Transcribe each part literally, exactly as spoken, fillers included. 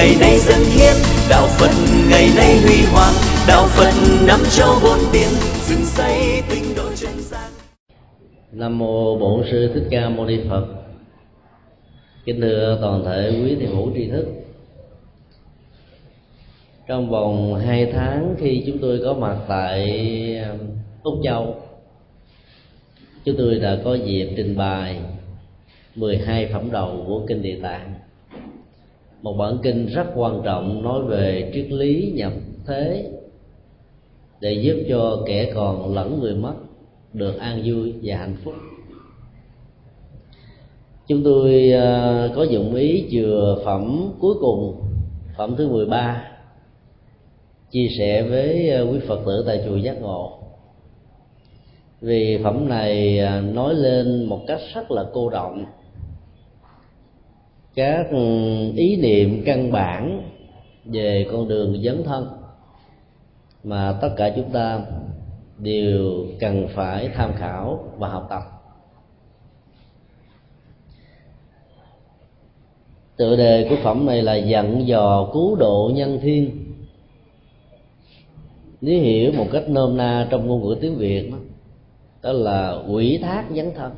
ngày nay dâng hiến, đạo Phật ngày nay huy hoàng, đạo Phật năm châu bốn biển dựng xây tinh độ chân gian. Nam mô Bổn Sư Thích Ca Mâu Ni Phật. Kính thưa toàn thể quý thiền hữu tri thức, trong vòng hai tháng khi chúng tôi có mặt tại Úc Châu, chúng tôi đã có dịp trình bày mười hai phẩm đầu của kinh Địa Tạng, một bản kinh rất quan trọng nói về triết lý nhập thế để giúp cho kẻ còn lẫn người mất được an vui và hạnh phúc. Chúng tôi có dụng ý chừa phẩm cuối cùng, phẩm thứ mười ba, chia sẻ với quý Phật tử tại chùa Giác Ngộ. Vì phẩm này nói lên một cách rất là cô đọng các ý niệm căn bản về con đường dấn thân mà tất cả chúng ta đều cần phải tham khảo và học tập. Tựa đề của phẩm này là dặn dò cứu độ nhân thiên. Nếu hiểu một cách nôm na trong ngôn ngữ tiếng Việt đó, đó là ủy thác dấn thân.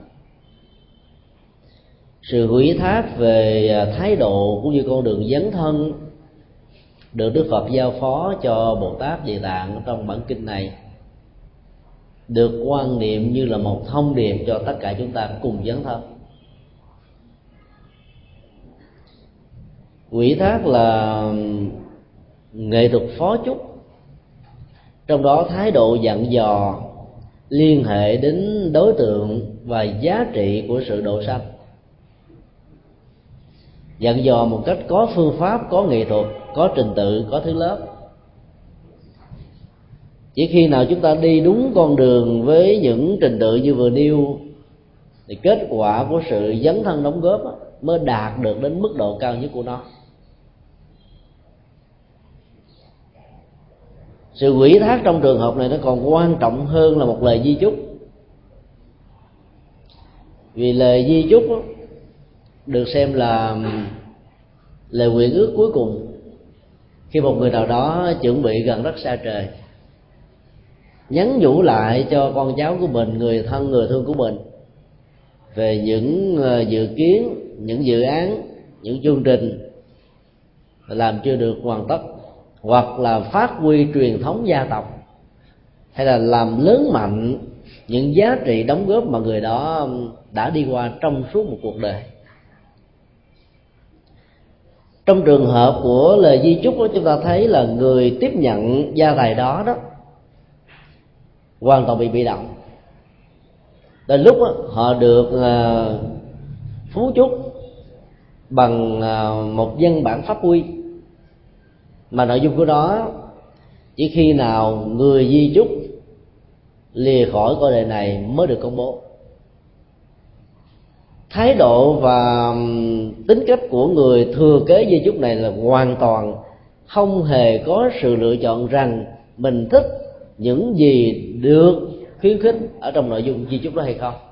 Sự ủy thác về thái độ cũng như con đường dấn thân được Đức Phật giao phó cho Bồ Tát Địa Tạng trong bản kinh này được quan niệm như là một thông điệp cho tất cả chúng ta cùng dấn thân. Ủy thác là nghệ thuật phó chúc, trong đó thái độ dặn dò liên hệ đến đối tượng và giá trị của sự độ sanh. Dặn dò một cách có phương pháp, có nghệ thuật, có trình tự, có thứ lớp. Chỉ khi nào chúng ta đi đúng con đường với những trình tự như vừa nêu thì kết quả của sự dấn thân đóng góp mới đạt được đến mức độ cao nhất của nó. Sự ủy thác trong trường hợp này nó còn quan trọng hơn là một lời di chúc. Vì lời di chúc được xem là lời nguyện ước cuối cùng khi một người nào đó chuẩn bị gần đất xa trời, nhắn nhủ lại cho con cháu của mình, người thân người thương của mình về những dự kiến, những dự án, những chương trình làm chưa được hoàn tất, hoặc là phát huy truyền thống gia tộc, hay là làm lớn mạnh những giá trị đóng góp mà người đó đã đi qua trong suốt một cuộc đời. Trong trường hợp của lời di chúc đó, chúng ta thấy là người tiếp nhận gia tài đó đó hoàn toàn bị bị động. Đến lúc đó, họ được uh, phú chúc bằng uh, một văn bản pháp quy, mà nội dung của đó chỉ khi nào người di chúc lìa khỏi cõi đời này mới được công bố. Thái độ và tính cách của người thừa kế di chúc này là hoàn toàn không hề có sự lựa chọn rằng mình thích những gì được khuyến khích ở trong nội dung di chúc đó hay không.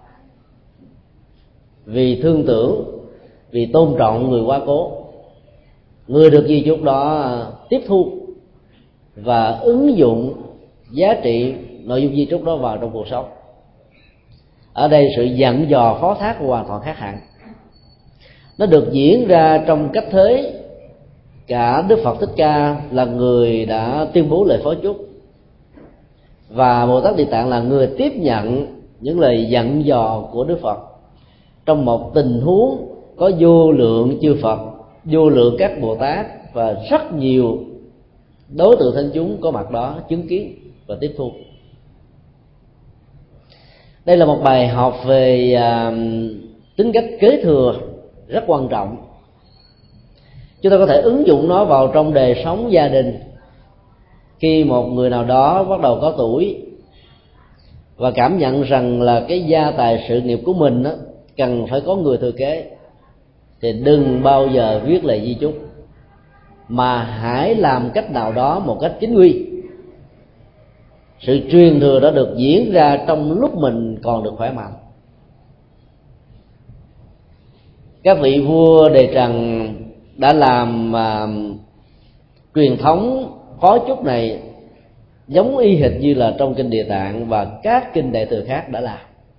Vì thương tưởng, vì tôn trọng người quá cố, người được di chúc đó tiếp thu và ứng dụng giá trị nội dung di chúc đó vào trong cuộc sống. Ở đây sự dặn dò phó thác hoàn toàn khác hẳn. Nó được diễn ra trong cách thế cả Đức Phật Thích Ca là người đã tuyên bố lời phó chúc, và Bồ Tát Địa Tạng là người tiếp nhận những lời dặn dò của Đức Phật trong một tình huống có vô lượng chư Phật, vô lượng các Bồ Tát và rất nhiều đối tượng thính chúng có mặt đó chứng kiến và tiếp thu. Đây là một bài học về uh, tính cách kế thừa rất quan trọng. Chúng ta có thể ứng dụng nó vào trong đời sống gia đình. Khi một người nào đó bắt đầu có tuổi và cảm nhận rằng là cái gia tài sự nghiệp của mình đó, cần phải có người thừa kế, thì đừng bao giờ viết lời di chúc, mà hãy làm cách nào đó một cách chính quy. Sự truyền thừa đó được diễn ra trong lúc mình còn được khỏe mạnh. Các vị vua Đề Trần đã làm à, truyền thống phó chúc này giống y hệt như là trong kinh Địa Tạng và các kinh Đại Thừa khác đã làm.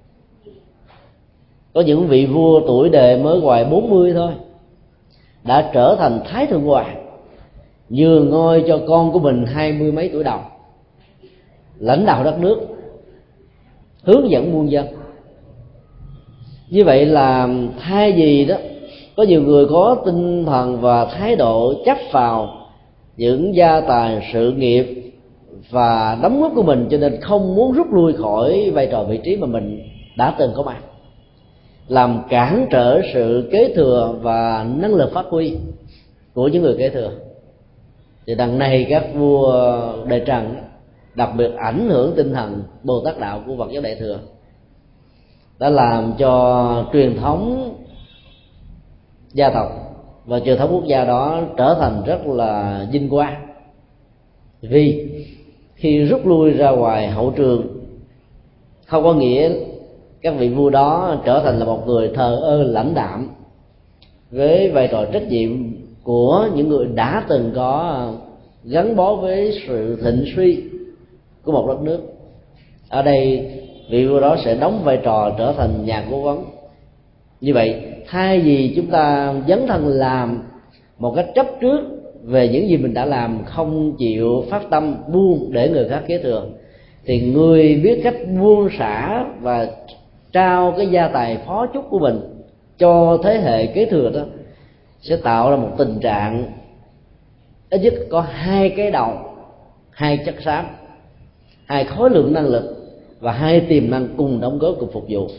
Có những vị vua tuổi đời mới ngoài bốn mươi thôi đã trở thành Thái Thượng Hoàng, nhường ngôi cho con của mình hai mươi mấy tuổi đầu, lãnh đạo đất nước, hướng dẫn muôn dân. Như vậy là thay vì đó có nhiều người có tinh thần và thái độ chấp vào những gia tài sự nghiệp và đóng góp của mình, cho nên không muốn rút lui khỏi vai trò vị trí mà mình đã từng có mặt, làm cản trở sự kế thừa và năng lực phát huy của những người kế thừa. Thì đằng này các vua đời Trần đặc biệt ảnh hưởng tinh thần Bồ Tát đạo của Phật giáo Đại Thừa, đã làm cho truyền thống gia tộc và truyền thống quốc gia đó trở thành rất là vinh quang. Vì khi rút lui ra ngoài hậu trường không có nghĩa các vị vua đó trở thành là một người thờ ơ lãnh đạm với vai trò trách nhiệm của những người đã từng có gắn bó với sự thịnh suy của một đất nước. Ở đây vị vua đó sẽ đóng vai trò trở thành nhà cố vấn. Như vậy thay vì chúng ta dấn thân làm một cách chấp trước về những gì mình đã làm, không chịu phát tâm buông để người khác kế thừa, thì người biết cách buông xả và trao cái gia tài phó chúc của mình cho thế hệ kế thừa đó sẽ tạo ra một tình trạng ít nhất có hai cái đầu, hai chất xám, hai khối lượng năng lực và hai tiềm năng cùng đóng góp cùng phục vụ.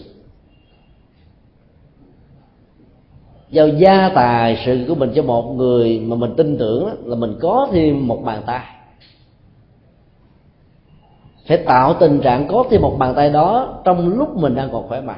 Giao gia tài sự của mình cho một người mà mình tin tưởng là mình có thêm một bàn tay, phải tạo tình trạng có thêm một bàn tay đó trong lúc mình đang còn khỏe mạnh.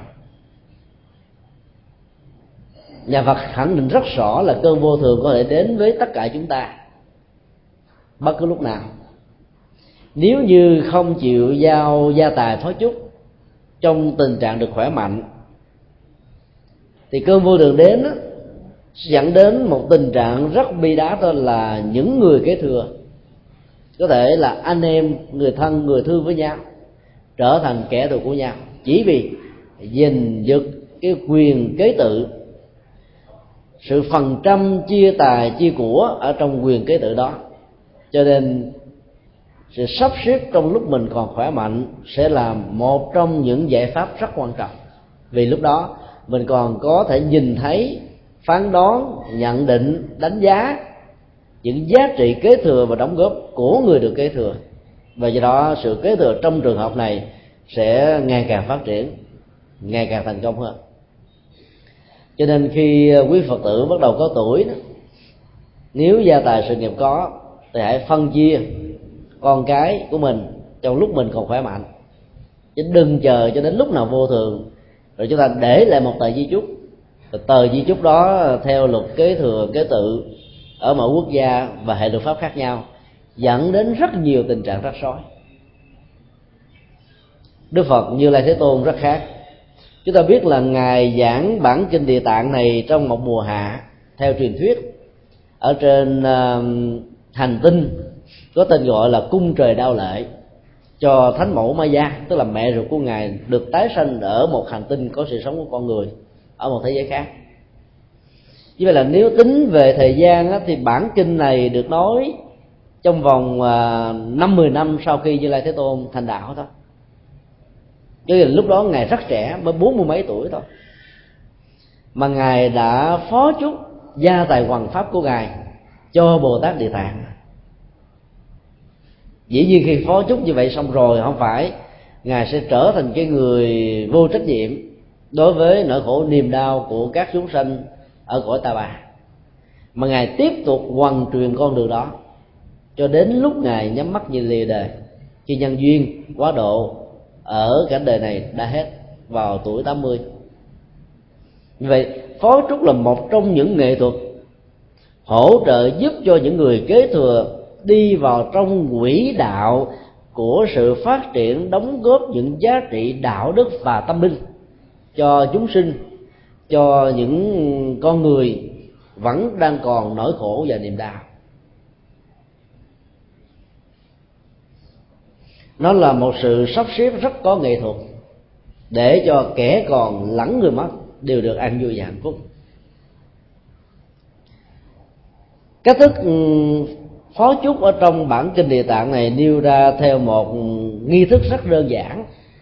Nhà Phật khẳng định rất rõ là cơn vô thường có thể đến với tất cả chúng ta bất cứ lúc nào. Nếu như không chịu giao gia tài phó chúc trong tình trạng được khỏe mạnh, thì cơn vô thường đến đó, dẫn đến một tình trạng rất bi đát, đó là những người kế thừa có thể là anh em, người thân, người thương với nhau trở thành kẻ thù của nhau, chỉ vì giành giật cái quyền kế tự, sự phần trăm chia tài chia của ở trong quyền kế tự đó. Cho nên sự sắp xếp trong lúc mình còn khỏe mạnh sẽ là một trong những giải pháp rất quan trọng, vì lúc đó mình còn có thể nhìn thấy, phán đoán, nhận định, đánh giá những giá trị kế thừa và đóng góp của người được kế thừa, và do đó sự kế thừa trong trường hợp này sẽ ngày càng phát triển, ngày càng thành công hơn. Cho nên khi quý Phật tử bắt đầu có tuổi đó, nếu gia tài sự nghiệp có thì hãy phân chia con cái của mình trong lúc mình còn khỏe mạnh, chứ đừng chờ cho đến lúc nào vô thường rồi chúng ta để lại một tờ di chúc. Tờ di chúc đó theo luật kế thừa kế tự ở mỗi quốc gia và hệ luật pháp khác nhau, dẫn đến rất nhiều tình trạng rắc rối. Đức Phật Như Lai Thế Tôn rất khác. Chúng ta biết là ngài giảng bản kinh Địa Tạng này trong một mùa hạ theo truyền thuyết ở trên uh, hành tinh có tên gọi là cung trời Đao Lệ, cho Thánh Mẫu Maya, tức là mẹ ruột của ngài, được tái sanh ở một hành tinh có sự sống của con người ở một thế giới khác. Như vậy là nếu tính về thời gian á, thì bản kinh này được nói trong vòng năm mười năm sau khi Như Lai Thế Tôn thành đạo thôi. Chứ lúc đó ngài rất trẻ, mới bốn mươi mấy tuổi thôi, mà ngài đã phó chúc gia tài hoằng pháp của ngài cho Bồ Tát Địa Tạng. Dĩ nhiên khi phó chúc như vậy xong rồi, không phải ngài sẽ trở thành cái người vô trách nhiệm đối với nỗi khổ niềm đau của các chúng sanh ở cõi Ta Bà, mà ngài tiếp tục hoằng truyền con đường đó cho đến lúc ngài nhắm mắt nhìn lìa đời, khi nhân duyên quá độ ở cảnh đời này đã hết vào tuổi tám mươi. Như vậy phó trúc là một trong những nghệ thuật hỗ trợ giúp cho những người kế thừa đi vào trong quỹ đạo của sự phát triển, đóng góp những giá trị đạo đức và tâm linh cho chúng sinh, cho những con người vẫn đang còn nỗi khổ và niềm đau. Nó là một sự sắp xếp rất có nghệ thuật để cho kẻ còn lẫn người mất đều được an vui và hạnh phúc. Cách thức phó chúc ở trong bản kinh Địa Tạng này nêu ra theo một nghi thức rất đơn giản.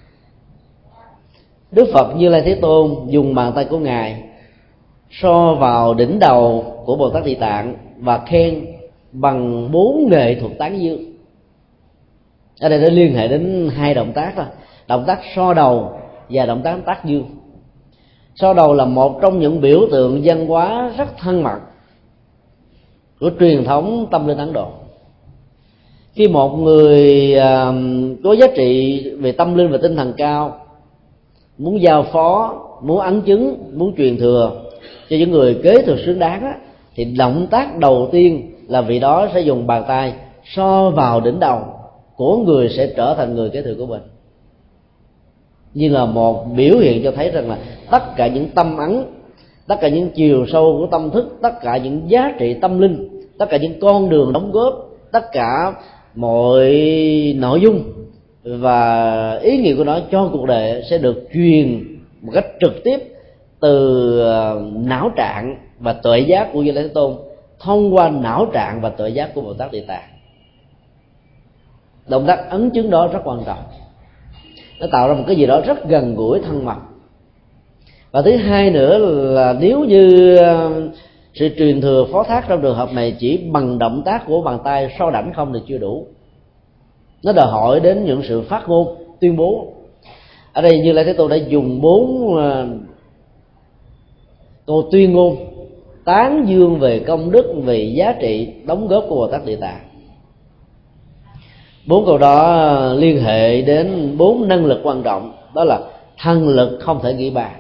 Đức Phật Như Lai Thế Tôn dùng bàn tay của Ngài so vào đỉnh đầu của Bồ Tát Địa Tạng và khen bằng bốn nghệ thuật tán dương. Ở đây nó liên hệ đến hai động tác thôi, động tác so đầu và động tác tác dương. So đầu là một trong những biểu tượng văn hóa rất thân mật của truyền thống tâm linh Ấn Độ. Khi một người uh, có giá trị về tâm linh và tinh thần cao muốn giao phó, muốn ấn chứng, muốn truyền thừa cho những người kế thừa xứng đáng á, thì động tác đầu tiên là vị đó sẽ dùng bàn tay so vào đỉnh đầu của người sẽ trở thành người kế thừa của mình, như là một biểu hiện cho thấy rằng là tất cả những tâm ấn, tất cả những chiều sâu của tâm thức, tất cả những giá trị tâm linh, tất cả những con đường đóng góp, tất cả mọi nội dung và ý nghĩa của nó cho cuộc đời sẽ được truyền một cách trực tiếp từ não trạng và tuệ giác của Như Lai Thế Tôn thông qua não trạng và tuệ giác của Bồ Tát Địa Tạng. Động tác ấn chứng đó rất quan trọng, nó tạo ra một cái gì đó rất gần gũi thân mật. Và thứ hai nữa là nếu như sự truyền thừa phó thác trong trường hợp này chỉ bằng động tác của bàn tay so đảnh không thì chưa đủ, nó đòi hỏi đến những sự phát ngôn, tuyên bố. Ở đây Như Lai Thế Tôn đã dùng bốn câu tuyên ngôn tán dương về công đức, về giá trị đóng góp của Bồ Tát Địa Tạng. Bốn câu đó liên hệ đến bốn năng lực quan trọng, đó là thân lực không thể nghĩ bàn,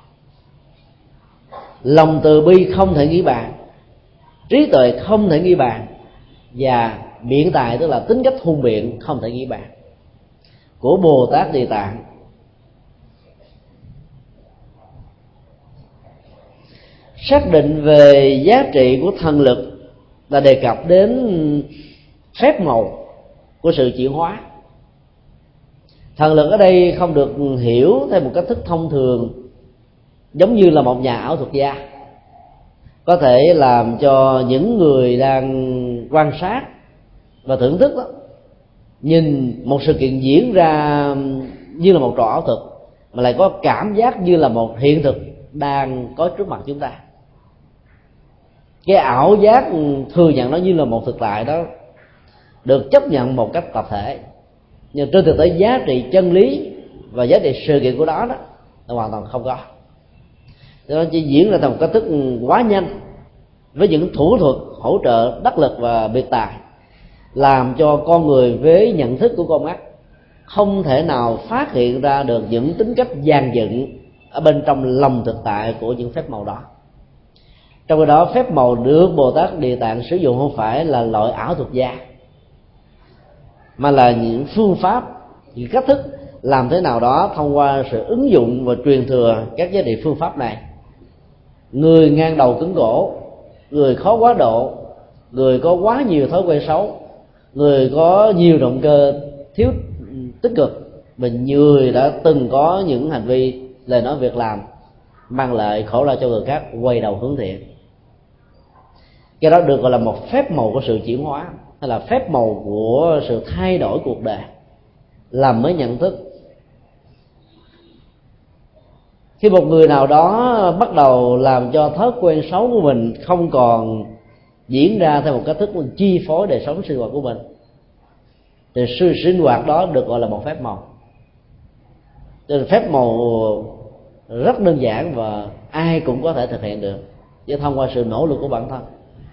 lòng từ bi không thể nghĩ bàn, trí tuệ không thể nghĩ bàn, và biện tài tức là tính cách hùng biện không thể nghĩ bàn của Bồ Tát Địa Tạng. Xác định về giá trị của thần lực là đề cập đến phép màu của sự chuyển hóa. Thần lực ở đây không được hiểu theo một cách thức thông thường, giống như là một nhà ảo thuật gia có thể làm cho những người đang quan sát và thưởng thức đó, nhìn một sự kiện diễn ra như là một trò ảo thuật, mà lại có cảm giác như là một hiện thực đang có trước mặt chúng ta. Cái ảo giác thừa nhận nó như là một thực tại đó được chấp nhận một cách tập thể, nhưng trên thực tế giá trị chân lý và giá trị sự kiện của đó đó là hoàn toàn không có. Nó chỉ diễn ra theo một cách thức quá nhanh với những thủ thuật hỗ trợ đắc lực và biệt tài, làm cho con người với nhận thức của con mắt không thể nào phát hiện ra được những tính cách dàn dựng ở bên trong lòng thực tại của những phép màu đó. Trong khi đó phép màu được Bồ Tát Địa Tạng sử dụng không phải là loại ảo thuật gia, mà là những phương pháp, những cách thức làm thế nào đó thông qua sự ứng dụng và truyền thừa các giá trị phương pháp này. Người ngang đầu cứng cổ, người khó quá độ, người có quá nhiều thói quen xấu, người có nhiều động cơ thiếu tích cực, và người đã từng có những hành vi, lời nói, việc làm mang lại khổ lao cho người khác, quay đầu hướng thiện. Cái đó được gọi là một phép màu của sự chuyển hóa, hay là phép màu của sự thay đổi cuộc đời, làm mới nhận thức. Khi một người nào đó bắt đầu làm cho thói quen xấu của mình không còn diễn ra theo một cách thức chi phối đời sống sinh hoạt của mình, thì sự sinh hoạt đó được gọi là một phép màu. Nên phép màu rất đơn giản và ai cũng có thể thực hiện được, chỉ thông qua sự nỗ lực của bản thân.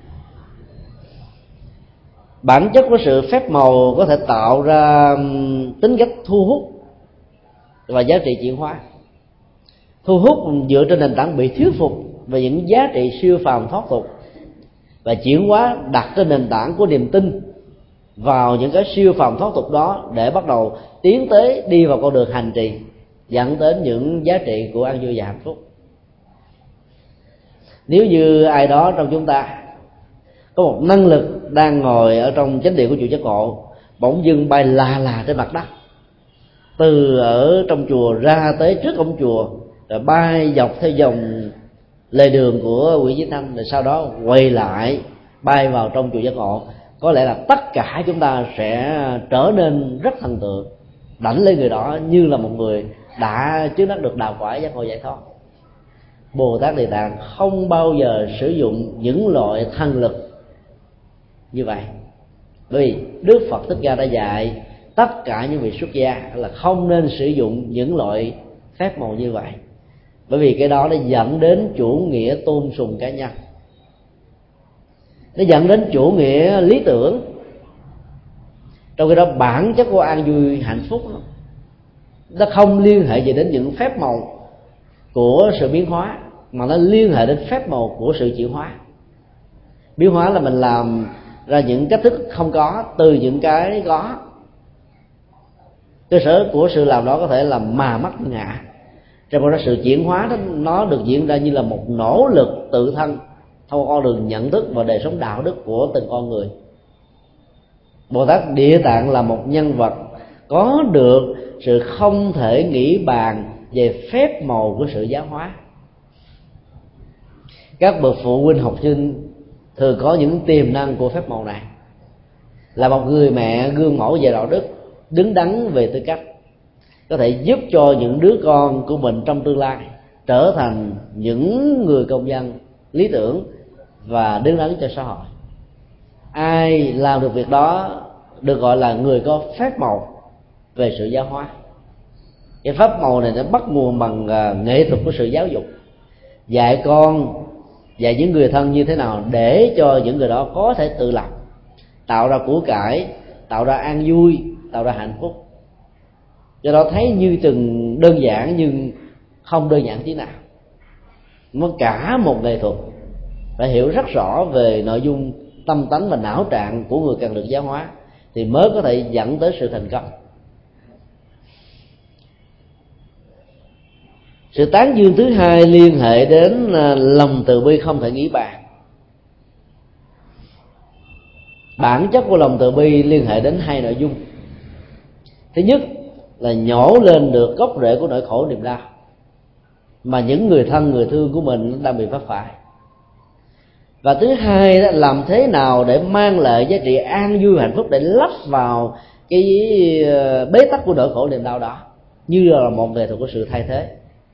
Bản chất của sự phép màu có thể tạo ra tính cách thu hút và giá trị chuyển hóa. Thu hút dựa trên nền tảng bị thuyết phục về những giá trị siêu phàm thoát tục, và chuyển hóa đặt trên nền tảng của niềm tin vào những cái siêu phàm thoát tục đó, để bắt đầu tiến tới đi vào con đường hành trì dẫn đến những giá trị của an vui và hạnh phúc. Nếu như ai đó trong chúng ta có một năng lực đang ngồi ở trong chánh điện của chùa Giác Ngộ, bỗng dưng bay là là trên mặt đất, từ ở trong chùa ra tới trước cổng chùa, rồi bay dọc theo dòng lề đường của Nguyễn Chí Thanh, rồi sau đó quay lại bay vào trong chùa Giác Ngộ, có lẽ là tất cả chúng ta sẽ trở nên rất thần tượng, đảnh lấy người đó như là một người đã chứng đắc được đạo quả giác ngộ giải thoát. Bồ Tát Địa Tạng không bao giờ sử dụng những loại thần lực như vậy, vì Đức Phật Thích Ca đã dạy tất cả những vị xuất gia là không nên sử dụng những loại phép màu như vậy, bởi vì cái đó nó dẫn đến chủ nghĩa tôn sùng cá nhân, nó dẫn đến chủ nghĩa lý tưởng. Trong khi đó bản chất của an vui hạnh phúc đó, nó không liên hệ gì đến những phép màu của sự biến hóa, mà nó liên hệ đến phép màu của sự chuyển hóa. Biến hóa là mình làm ra những cách thức không có từ những cái có. Cơ sở của sự làm đó có thể là mà mắt ngã, trong đó sự chuyển hóa đó nó được diễn ra như là một nỗ lực tự thân thông qua con đường nhận thức và đời sống đạo đức của từng con người. Bồ Tát Địa Tạng là một nhân vật có được sự không thể nghĩ bàn về phép màu của sự giáo hóa. Các bậc phụ huynh học sinh thường có những tiềm năng của phép màu này, là một người mẹ gương mẫu về đạo đức, đứng đắn về tư cách, có thể giúp cho những đứa con của mình trong tương lai trở thành những người công dân lý tưởng và đứng đắn cho xã hội. Ai làm được việc đó được gọi là người có phép màu về sự giáo hóa. Cái phép màu này nó bắt nguồn bằng nghệ thuật của sự giáo dục, dạy con, dạy những người thân như thế nào để cho những người đó có thể tự lập, tạo ra của cải, tạo ra an vui, tạo ra hạnh phúc. Do đó thấy như từng đơn giản nhưng không đơn giản tí nào. Nó cả một nghệ thuật, phải hiểu rất rõ về nội dung tâm tánh và não trạng của người cần được giáo hóa thì mới có thể dẫn tới sự thành công. Sự tán dương thứ hai liên hệ đến lòng từ bi không thể nghĩ bàn. Bản chất của lòng từ bi liên hệ đến hai nội dung. Thứ nhất là nhổ lên được gốc rễ của nỗi khổ niềm đau mà những người thân người thương của mình đang bị vấp phải. Và thứ hai đó, làm thế nào để mang lại giá trị an vui hạnh phúc để lắp vào cái bế tắc của nỗi khổ niềm đau đó, như là một nghệ thuật của sự thay thế.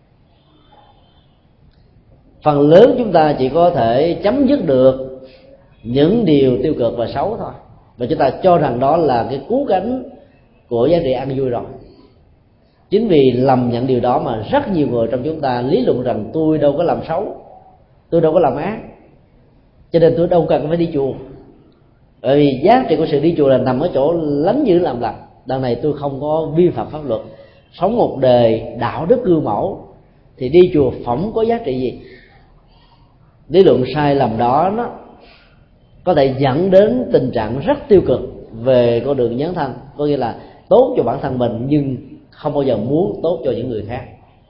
Phần lớn chúng ta chỉ có thể chấm dứt được những điều tiêu cực và xấu thôi, và chúng ta cho rằng đó là cái cứu cánh của giá trị an vui rồi. Chính vì lầm nhận điều đó mà rất nhiều người trong chúng ta lý luận rằng tôi đâu có làm xấu, tôi đâu có làm ác, cho nên tôi đâu cần phải đi chùa. Bởi vì giá trị của sự đi chùa là nằm ở chỗ lánh dữ làm lành. Đằng này tôi không có vi phạm pháp luật, sống một đời đạo đức gương mẫu, thì đi chùa phỏng có giá trị gì? Lý luận sai lầm đó nó có thể dẫn đến tình trạng rất tiêu cực về con đường nhấn thân, có nghĩa là tốt cho bản thân mình nhưng không bao giờ muốn tốt cho những người khác.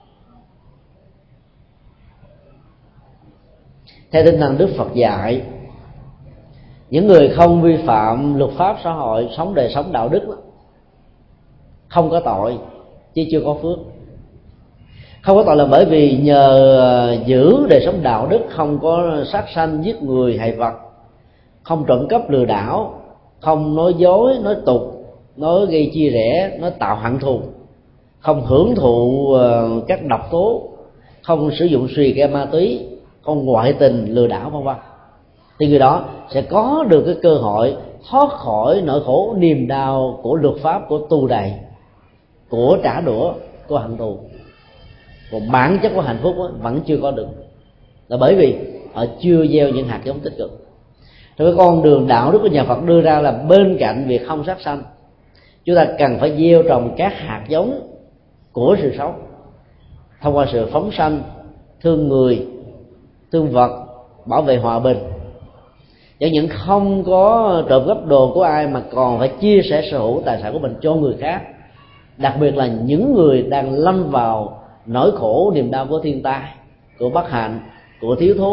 Theo tinh thần Đức Phật dạy, những người không vi phạm luật pháp xã hội, sống đời sống đạo đức đó, không có tội chứ chưa có phước. Không có tội là bởi vì nhờ giữ đời sống đạo đức, không có sát sanh giết người hại vật, không trộm cắp lừa đảo, không nói dối nói tục, nói gây chia rẽ, nói tạo hận thù, không hưởng thụ các độc tố, không sử dụng xì ke ma túy, không ngoại tình lừa đảo vân vân, thì người đó sẽ có được cái cơ hội thoát khỏi nỗi khổ niềm đau của luật pháp, của tù đày, của trả đũa, của hận thù. Còn bản chất của hạnh phúc vẫn chưa có được, là bởi vì họ chưa gieo những hạt giống tích cực. Trong cái con đường đạo đức của nhà Phật đưa ra là bên cạnh việc không sát sanh, chúng ta cần phải gieo trồng các hạt giống của sự sống thông qua sự phóng sanh, thương người, thương vật, bảo vệ hòa bình. Chẳng những không có trộm cắp đồ của ai mà còn phải chia sẻ sở hữu tài sản của mình cho người khác, đặc biệt là những người đang lâm vào nỗi khổ niềm đau của thiên tai, của bất hạnh, của thiếu thốn,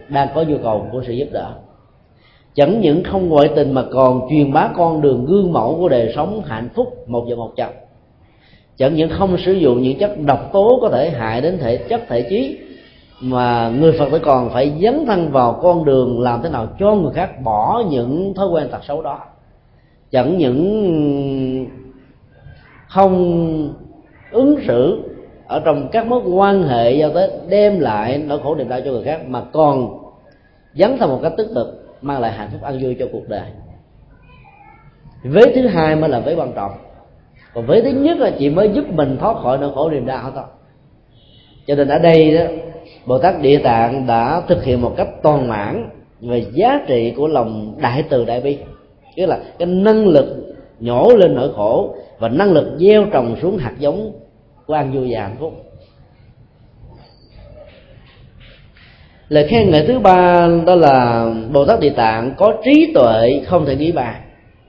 đang có nhu cầu của sự giúp đỡ. Chẳng những không ngoại tình mà còn truyền bá con đường gương mẫu của đời sống hạnh phúc một vợ một chồng. Chẳng những không sử dụng những chất độc tố có thể hại đến thể chất thể trí, mà người Phật tử còn phải dấn thân vào con đường làm thế nào cho người khác bỏ những thói quen tật xấu đó. Chẳng những không ứng xử ở trong các mối quan hệ giao tế đem lại nỗi khổ niềm đau cho người khác, mà còn dấn thân một cách tích cực mang lại hạnh phúc an vui cho cuộc đời. Vế thứ hai mới là vế quan trọng, còn vế thứ nhất là chỉ mới giúp mình thoát khỏi nỗi khổ niềm đau thôi. Cho nên ở đây đó, Bồ Tát Địa Tạng đã thực hiện một cách toàn mãn về giá trị của lòng đại từ đại bi, tức là cái năng lực nhổ lên nỗi khổ và năng lực gieo trồng xuống hạt giống của an vui và hạnh phúc. Lời khen ngợi thứ ba đó là Bồ Tát Địa Tạng có trí tuệ không thể nghĩ bàn.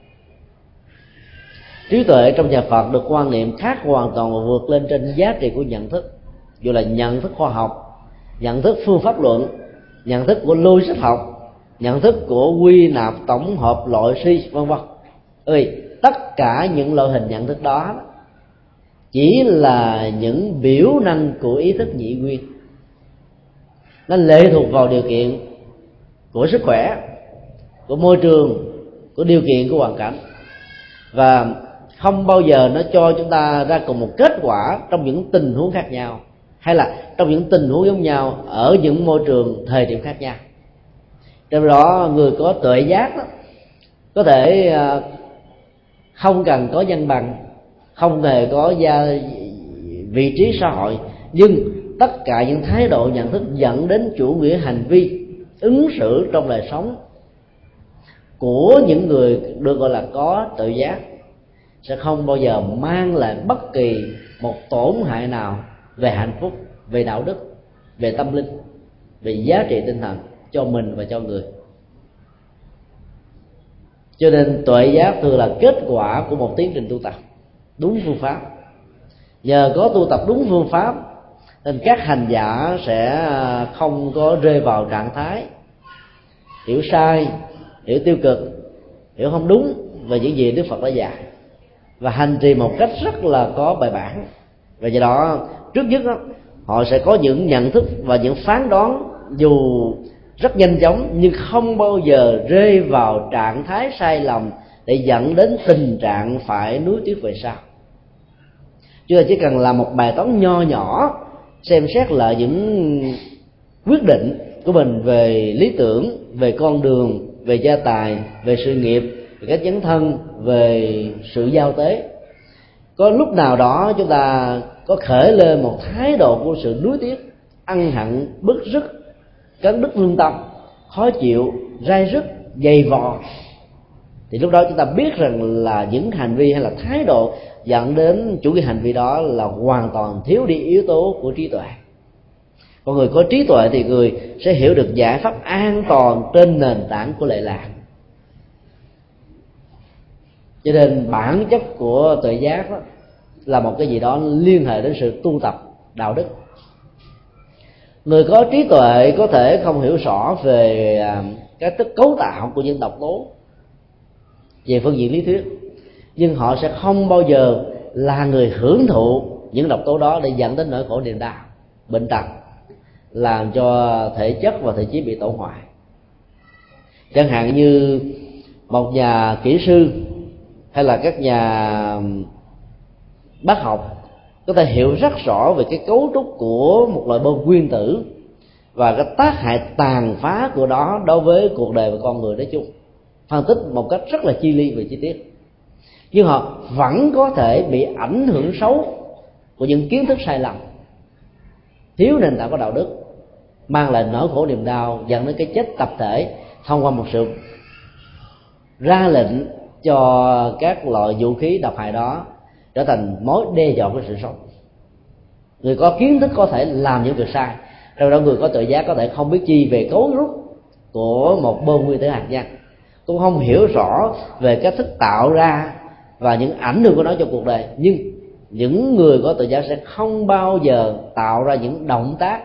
Trí tuệ trong nhà Phật được quan niệm khác hoàn toàn và vượt lên trên giá trị của nhận thức, dù là nhận thức khoa học, nhận thức phương pháp luận, nhận thức của logic học, nhận thức của quy nạp tổng hợp loại suy vân vân. Ơi, tất cả những loại hình nhận thức đó chỉ là những biểu năng của ý thức nhị nguyên. Nó lệ thuộc vào điều kiện của sức khỏe, của môi trường, của điều kiện của hoàn cảnh, và không bao giờ nó cho chúng ta ra cùng một kết quả trong những tình huống khác nhau, hay là trong những tình huống giống nhau ở những môi trường thời điểm khác nhau. Trong đó người có tuệ giác đó, có thể không cần có văn bằng, không hề có gia vị trí xã hội, nhưng tất cả những thái độ nhận thức dẫn đến chủ nghĩa hành vi ứng xử trong đời sống của những người được gọi là có tự giác sẽ không bao giờ mang lại bất kỳ một tổn hại nào về hạnh phúc, về đạo đức, về tâm linh, về giá trị tinh thần cho mình và cho người. Cho nên tuệ giác thường là kết quả của một tiến trình tu tập đúng phương pháp. Nhờ có tu tập đúng phương pháp nên các hành giả sẽ không có rơi vào trạng thái hiểu sai, hiểu tiêu cực, hiểu không đúng về những gì Đức Phật đã dạy, và hành trì một cách rất là có bài bản. Và do đó trước nhất đó, họ sẽ có những nhận thức và những phán đoán dù rất nhanh chóng, nhưng không bao giờ rơi vào trạng thái sai lầm để dẫn đến tình trạng phải nuối tiếc về sau. Chúng ta chỉ cần làm một bài toán nho nhỏ, xem xét lại những quyết định của mình về lý tưởng, về con đường, về gia tài, về sự nghiệp, về cách dấn thân, về sự giao tế. Có lúc nào đó chúng ta có khởi lên một thái độ của sự nuối tiếc, ân hận, bức rứt, cắn đứt lương tâm, khó chịu, rai rứt, dày vò, thì lúc đó chúng ta biết rằng là những hành vi hay là thái độ dẫn đến chủ nghĩa hành vi đó là hoàn toàn thiếu đi yếu tố của trí tuệ. Con người có trí tuệ thì người sẽ hiểu được giải pháp an toàn trên nền tảng của lệ lạc. Cho nên bản chất của tuệ giác đó là một cái gì đó liên hệ đến sự tu tập đạo đức. Người có trí tuệ có thể không hiểu rõ về cái tức cấu tạo của những độc tố về phương diện lý thuyết, nhưng họ sẽ không bao giờ là người hưởng thụ những độc tố đó để dẫn đến nỗi khổ niềm đau, bệnh tật, làm cho thể chất và thể trí bị tổn hoại. Chẳng hạn như một nhà kỹ sư hay là các nhà bác học có thể hiểu rất rõ về cái cấu trúc của một loại bom nguyên tử và cái tác hại tàn phá của nó đối với cuộc đời và con người nói chung, phân tích một cách rất là chi li và chi tiết, nhưng họ vẫn có thể bị ảnh hưởng xấu của những kiến thức sai lầm, thiếu nền tảng của đạo đức, mang lại nỗi khổ niềm đau, dẫn đến cái chết tập thể thông qua một sự ra lệnh cho các loại vũ khí độc hại đó trở thành mối đe dọa của sự sống. Người có kiến thức có thể làm những việc sai, trong đó người có tự giác có thể không biết chi về cấu trúc của một bom nguyên tử hạt nhân, cũng không hiểu rõ về cách thức tạo ra và những ảnh hưởng của nó cho cuộc đời. Nhưng những người có tự giác sẽ không bao giờ tạo ra những động tác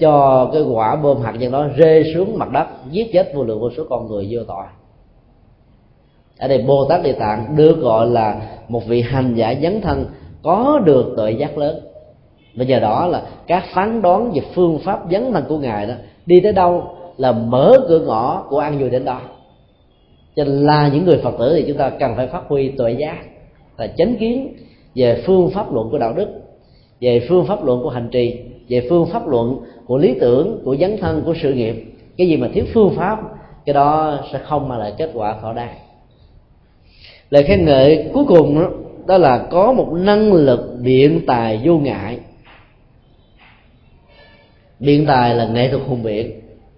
cho cái quả bom hạt nhân đó rơi xuống mặt đất, giết chết vô lượng vô số con người vô tội. Ở đây Bồ Tát Địa Tạng được gọi là một vị hành giả dấn thân có được tuệ giác lớn. Bây giờ đó là các phán đoán về phương pháp dấn thân của ngài đó đi tới đâu là mở cửa ngõ của an vui đến đó. Cho nên là những người Phật tử thì chúng ta cần phải phát huy tuệ giác, là chánh kiến về phương pháp luận của đạo đức, về phương pháp luận của hành trì, về phương pháp luận của lý tưởng, của dấn thân, của sự nghiệp. Cái gì mà thiếu phương pháp, cái đó sẽ không mang lại kết quả thỏa đáng. Lời khen ngợi cuối cùng đó, đó là có một năng lực biện tài vô ngại. Biện tài là nghệ thuật hùng biện.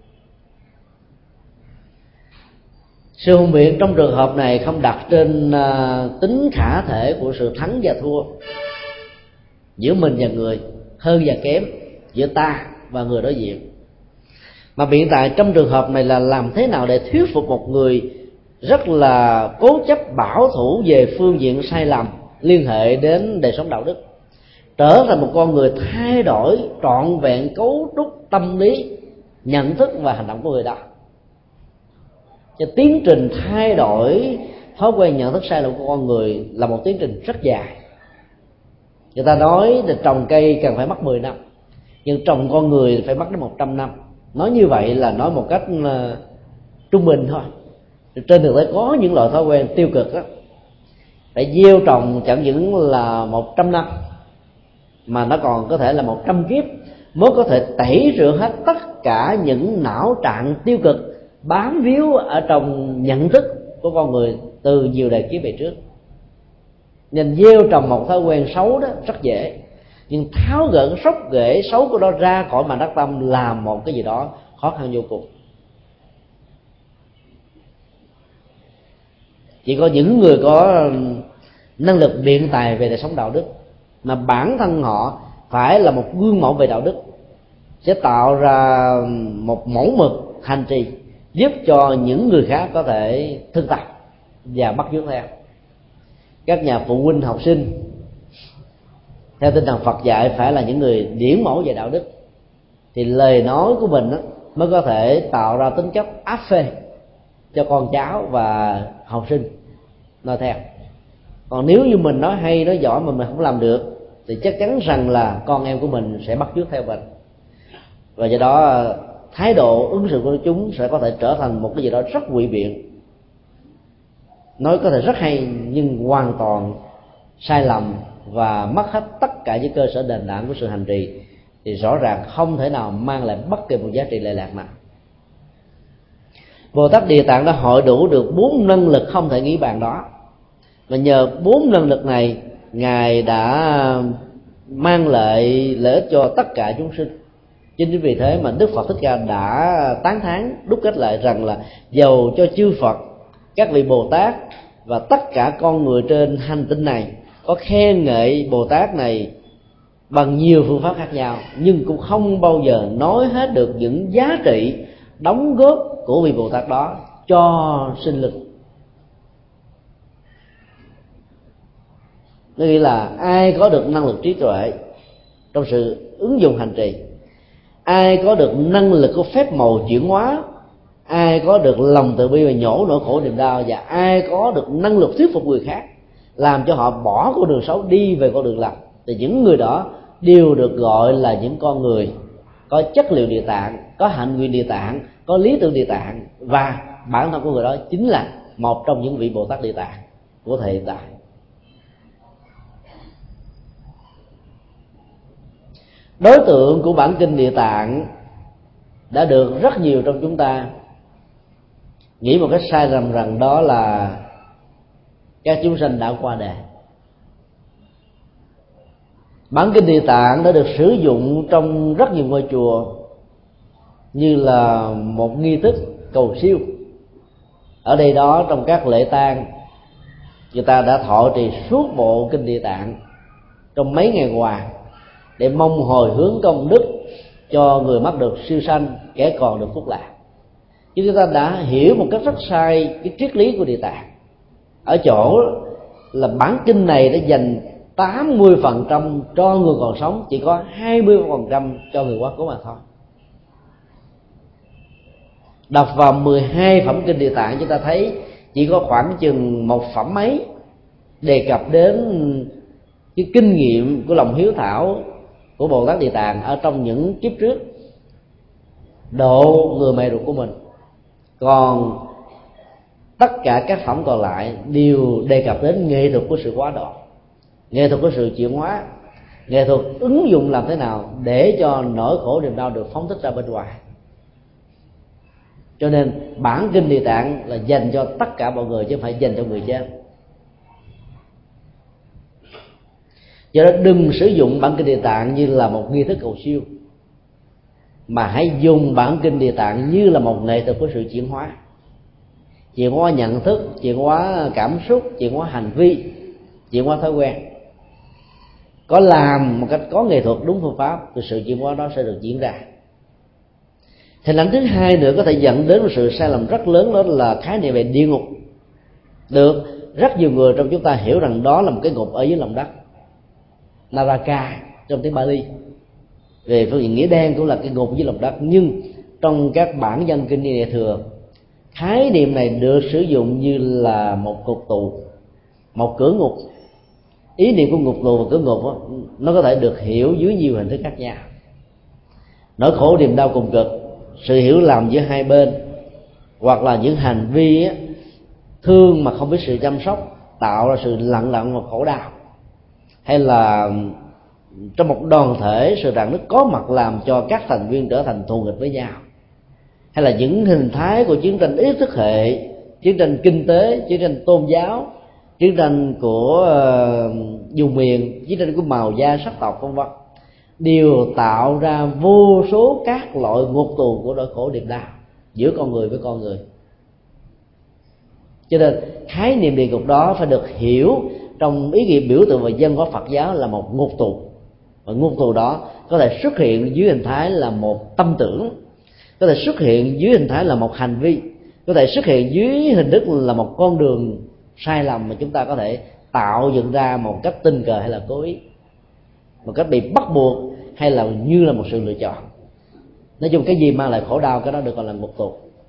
Sự hùng biện trong trường hợp này không đặt trên uh, tính khả thể của sự thắng và thua giữa mình và người, hơn và kém, giữa ta và người đối diện, mà biện tài trong trường hợp này là làm thế nào để thuyết phục một người rất là cố chấp bảo thủ về phương diện sai lầm liên hệ đến đời sống đạo đức, trở thành một con người thay đổi trọn vẹn cấu trúc tâm lý, nhận thức và hành động của người đó. Cho tiến trình thay đổi thói quen nhận thức sai lầm của con người là một tiến trình rất dài. Người ta nói là trồng cây cần phải mất mười năm, nhưng trồng con người phải mất đến một trăm năm. Nói như vậy là nói một cách uh, trung bình thôi. Trên thực tế có những loại thói quen tiêu cực đó, phải gieo trồng chẳng những là một trăm năm, mà nó còn có thể là một trăm kiếp mới có thể tẩy rửa hết tất cả những não trạng tiêu cực bám víu ở trong nhận thức của con người từ nhiều đời kiếp về trước. Nên gieo trồng một thói quen xấu đó rất dễ, nhưng tháo gỡ cái sốc rễ xấu của nó ra khỏi mảnh đất tâm là một cái gì đó khó khăn vô cùng. Chỉ có những người có năng lực biện tài về đời sống đạo đức, mà bản thân họ phải là một gương mẫu về đạo đức, sẽ tạo ra một mẫu mực hành trì giúp cho những người khác có thể thực tập và bắt chước theo. Các nhà phụ huynh học sinh theo tinh thần Phật dạy phải là những người điển mẫu về đạo đức, thì lời nói của mình đó mới có thể tạo ra tính chất áp phê cho con cháu và học sinh nói theo. Còn nếu như mình nói hay nói giỏi mà mình không làm được thì chắc chắn rằng là con em của mình sẽ bắt chước theo mình, và do đó thái độ ứng xử của chúng sẽ có thể trở thành một cái gì đó rất ngụy biện, nói có thể rất hay nhưng hoàn toàn sai lầm và mất hết tất cả những cơ sở nền tảng của sự hành trì, thì rõ ràng không thể nào mang lại bất kỳ một giá trị lệ lạc nào. Bồ Tát Địa Tạng đã hội đủ được bốn năng lực không thể nghĩ bàn đó, và nhờ bốn năng lực này ngài đã mang lại lợi ích cho tất cả chúng sinh. Chính vì thế mà Đức Phật Thích Ca đã tán thán đúc kết lại rằng là dầu cho chư Phật, các vị Bồ Tát và tất cả con người trên hành tinh này có khen ngợi Bồ Tát này bằng nhiều phương pháp khác nhau, nhưng cũng không bao giờ nói hết được những giá trị đóng góp của vị Bồ Tát đó cho sinh linh. Nghĩa là ai có được năng lực trí tuệ trong sự ứng dụng hành trì, ai có được năng lực của phép màu chuyển hóa, ai có được lòng từ bi và nhổ nỗi khổ niềm đau, và ai có được năng lực thuyết phục người khác làm cho họ bỏ con đường xấu đi về con đường lành, thì những người đó đều được gọi là những con người có chất liệu Địa Tạng, có hạnh nguyện Địa Tạng, có lý tưởng Địa Tạng, và bản thân của người đó chính là một trong những vị Bồ Tát Địa Tạng của thời hiện tại. Đối tượng của bản kinh Địa Tạng đã được rất nhiều trong chúng ta nghĩ một cách sai lầm rằng đó là các chúng sanh đã qua đời. Bản kinh Địa Tạng đã được sử dụng trong rất nhiều ngôi chùa như là một nghi thức cầu siêu. Ở đây đó, trong các lễ tang, người ta đã thọ trì suốt bộ kinh Địa Tạng trong mấy ngày qua để mong hồi hướng công đức cho người mất được siêu sanh, kẻ còn được phúc lạc. Chứ chúng ta đã hiểu một cách rất sai cái triết lý của Địa Tạng, ở chỗ là bản kinh này đã dành tám mươi phần trăm cho người còn sống, chỉ có hai mươi phần trăm cho người quá cố mà thôi. Đọc vào mười hai phẩm kinh Địa Tạng, chúng ta thấy chỉ có khoảng chừng một phẩm mấy đề cập đến cái kinh nghiệm của lòng hiếu thảo của Bồ Tát Địa Tạng ở trong những kiếp trước độ người mẹ ruột của mình. Còn tất cả các phẩm còn lại đều đề cập đến nghệ thuật của sự quá độ, nghệ thuật của sự chuyển hóa, nghệ thuật ứng dụng làm thế nào để cho nỗi khổ niềm đau được phóng thích ra bên ngoài. Cho nên bản kinh Địa Tạng là dành cho tất cả mọi người chứ không phải dành cho người chết. Do đó đừng sử dụng bản kinh Địa Tạng như là một nghi thức cầu siêu, mà hãy dùng bản kinh Địa Tạng như là một nghệ thuật của sự chuyển hóa, chuyển hóa nhận thức, chuyển hóa cảm xúc, chuyển hóa hành vi, chuyển hóa thói quen. Có làm một cách có nghệ thuật đúng phương pháp thì sự chuyển hóa đó sẽ được diễn ra. Hình ảnh thứ hai nữa có thể dẫn đến một sự sai lầm rất lớn, đó là khái niệm về địa ngục. Được rất nhiều người trong chúng ta hiểu rằng đó là một cái ngục ở dưới lòng đất, Naraka trong tiếng Bali. Về phương diện nghĩa đen cũng là cái ngục dưới lòng đất, nhưng trong các bản văn kinh Đại Thừa, khái niệm này được sử dụng như là một ngục tù, một cửa ngục. Ý niệm của ngục tù và cửa ngục đó, nó có thể được hiểu dưới nhiều hình thức khác nhau. Nỗi khổ niềm đau cùng cực, sự hiểu lầm giữa hai bên, hoặc là những hành vi á, thương mà không biết sự chăm sóc tạo ra sự lặng lặng và khổ đau, hay là trong một đoàn thể sự rạn nứt có mặt làm cho các thành viên trở thành thù nghịch với nhau, hay là những hình thái của chiến tranh ý thức hệ, chiến tranh kinh tế, chiến tranh tôn giáo, chiến tranh của uh, vùng miền, chiến tranh của màu da sắc tộc vân vân, đều tạo ra vô số các loại ngục tù của nỗi khổ niềm đau giữa con người với con người. Cho nên khái niệm địa ngục đó phải được hiểu trong ý nghĩa biểu tượng và văn hóa Phật giáo là một ngục tù, và ngục tù đó có thể xuất hiện dưới hình thái là một tâm tưởng, có thể xuất hiện dưới hình thái là một hành vi, có thể xuất hiện dưới hình thức là một con đường sai lầm mà chúng ta có thể tạo dựng ra một cách tình cờ hay là cố ý, một cách bị bắt buộc hay là như là một sự lựa chọn. Nói chung cái gì mang lại khổ đau cái đó được gọi là ngục tù.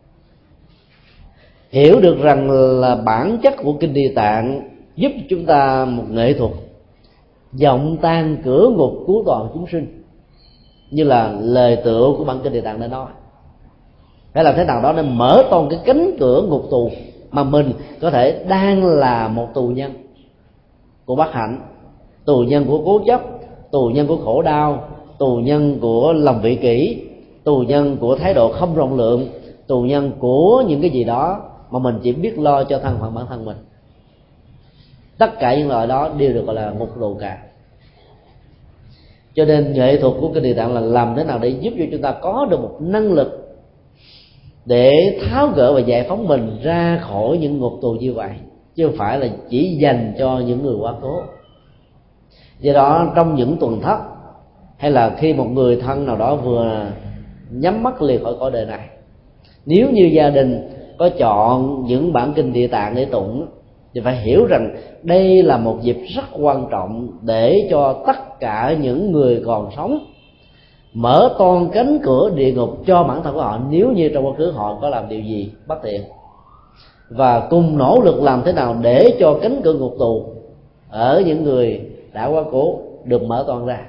Hiểu được rằng là bản chất của kinh Địa Tạng giúp chúng ta một nghệ thuật vọng tan cửa ngục cứu toàn chúng sinh, như là lời tựa của bản kinh Địa Tạng đã nói. Phải làm thế nào đó để mở toan cái cánh cửa ngục tù mà mình có thể đang là một tù nhân của bất hạnh, tù nhân của cố chấp, tù nhân của khổ đau, tù nhân của lòng vị kỷ, tù nhân của thái độ không rộng lượng, tù nhân của những cái gì đó mà mình chỉ biết lo cho thân phận bản thân mình. Tất cả những loại đó đều được gọi là ngục tù cả. Cho nên nghệ thuật của kinh Địa Tạng là làm thế nào để giúp cho chúng ta có được một năng lực để tháo gỡ và giải phóng mình ra khỏi những ngục tù như vậy, chứ không phải là chỉ dành cho những người quá cố. Do đó trong những tuần thất, hay là khi một người thân nào đó vừa nhắm mắt liền khỏi cõi đời này, nếu như gia đình có chọn những bản kinh Địa Tạng để tụng, thì phải hiểu rằng đây là một dịp rất quan trọng để cho tất cả những người còn sống mở toan cánh cửa địa ngục cho bản thân của họ, nếu như trong quá khứ họ có làm điều gì bất thiện, và cùng nỗ lực làm thế nào để cho cánh cửa ngục tù ở những người đã quá cố được mở toan ra.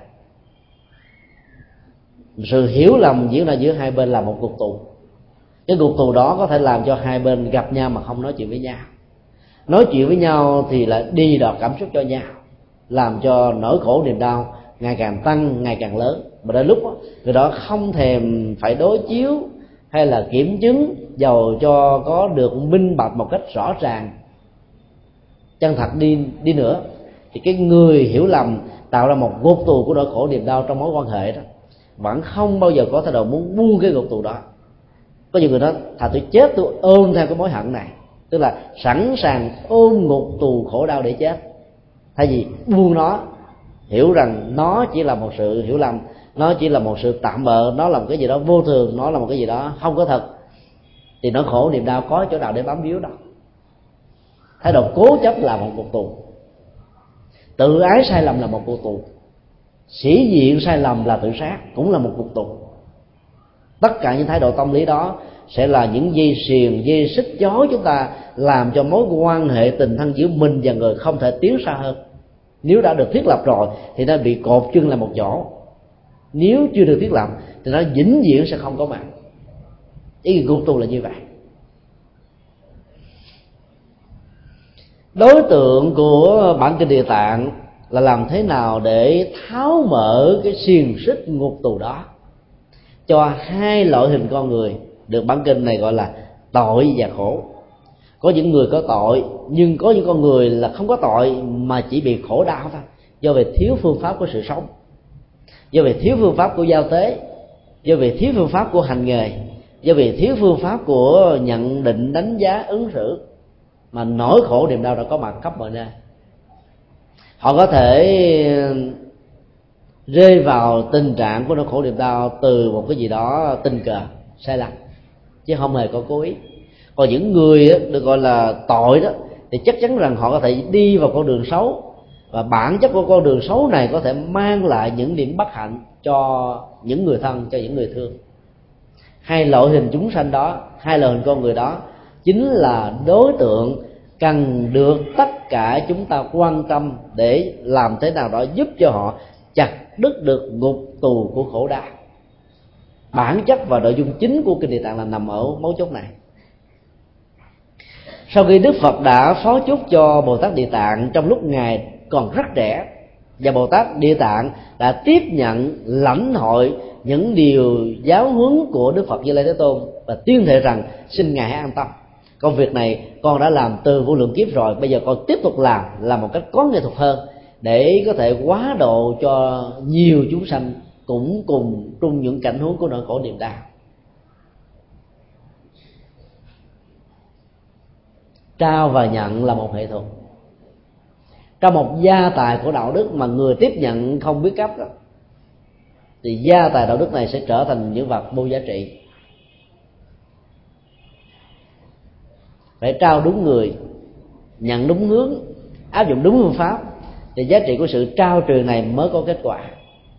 Sự hiểu lầm diễn ra giữa hai bên là một ngục tù. Cái ngục tù đó có thể làm cho hai bên gặp nhau mà không nói chuyện với nhau. Nói chuyện với nhau thì là đi đọt cảm xúc cho nhau, làm cho nỗi khổ niềm đau ngày càng tăng, ngày càng lớn. Mà đến lúc đó, người đó không thèm phải đối chiếu hay là kiểm chứng, dầu cho có được minh bạch một cách rõ ràng, chân thật đi đi nữa, thì cái người hiểu lầm tạo ra một ngục tù của nỗi khổ niềm đau trong mối quan hệ đó vẫn không bao giờ có thái độ muốn buông cái ngục tù đó. Có nhiều người nói thà tôi chết tôi ôm theo cái mối hận này, tức là sẵn sàng ôm ngục tù khổ đau để chết, thay vì buông nó, hiểu rằng nó chỉ là một sự hiểu lầm, nó chỉ là một sự tạm bợ, nó là một cái gì đó vô thường, nó là một cái gì đó không có thật, thì nỗi khổ niềm đau có chỗ nào để bám víu đâu. Thái độ cố chấp là một ngục tù, tự ái sai lầm là một ngục tù, sĩ diện sai lầm là tự sát cũng là một ngục tù. Tất cả những thái độ tâm lý đó sẽ là những dây xiềng, dây xích chói chúng ta, làm cho mối quan hệ tình thân giữa mình và người không thể tiến xa hơn. Nếu đã được thiết lập rồi thì nó bị cột chân lại một chỗ, nếu chưa được thiết lập thì nó vĩnh viễn sẽ không có mặt. Ý ngục tù là như vậy. Đối tượng của bản kinh Địa Tạng là làm thế nào để tháo mở cái xiềng xích ngục tù đó cho hai loại hình con người, được bản kinh này gọi là tội và khổ. Có những người có tội, nhưng có những con người là không có tội mà chỉ bị khổ đau thôi, do về thiếu phương pháp của sự sống, do về thiếu phương pháp của giao tế, do về thiếu phương pháp của hành nghề, do về thiếu phương pháp của nhận định, đánh giá, ứng xử, mà nỗi khổ niềm đau đã có mặt khắp mọi nơi. Họ có thể rơi vào tình trạng của nỗi khổ niềm đau từ một cái gì đó tình cờ, sai lầm, chứ không hề có cố ý. Còn những người được gọi là tội đó thì chắc chắn rằng họ có thể đi vào con đường xấu, và bản chất của con đường xấu này có thể mang lại những điểm bất hạnh cho những người thân, cho những người thương. Hai loại hình chúng sanh đó, hai loại hình con người đó chính là đối tượng cần được tất cả chúng ta quan tâm để làm thế nào đó giúp cho họ chặt đứt được ngục tù của khổ đau. Bản chất và nội dung chính của kinh Địa Tạng là nằm ở mấu chốt này. Sau khi Đức Phật đã phó chúc cho Bồ Tát Địa Tạng trong lúc Ngài còn rất trẻ, và Bồ Tát Địa Tạng đã tiếp nhận lãnh hội những điều giáo huấn của Đức Phật Như Lai Thế Tôn và tuyên thệ rằng xin Ngài hãy an tâm, công việc này con đã làm từ vô lượng kiếp rồi, bây giờ con tiếp tục làm làm một cách có nghệ thuật hơn, để có thể hóa độ cho nhiều chúng sanh cũng cùng chung những cảnh huống của nỗi khổ niềm đau. Trao và nhận là một nghệ thuật. Trong một gia tài của đạo đức mà người tiếp nhận không biết cấp đó, thì gia tài đạo đức này sẽ trở thành những vật vô giá trị. Phải trao đúng người, nhận đúng hướng, áp dụng đúng phương pháp, thì giá trị của sự trao truyền này mới có kết quả.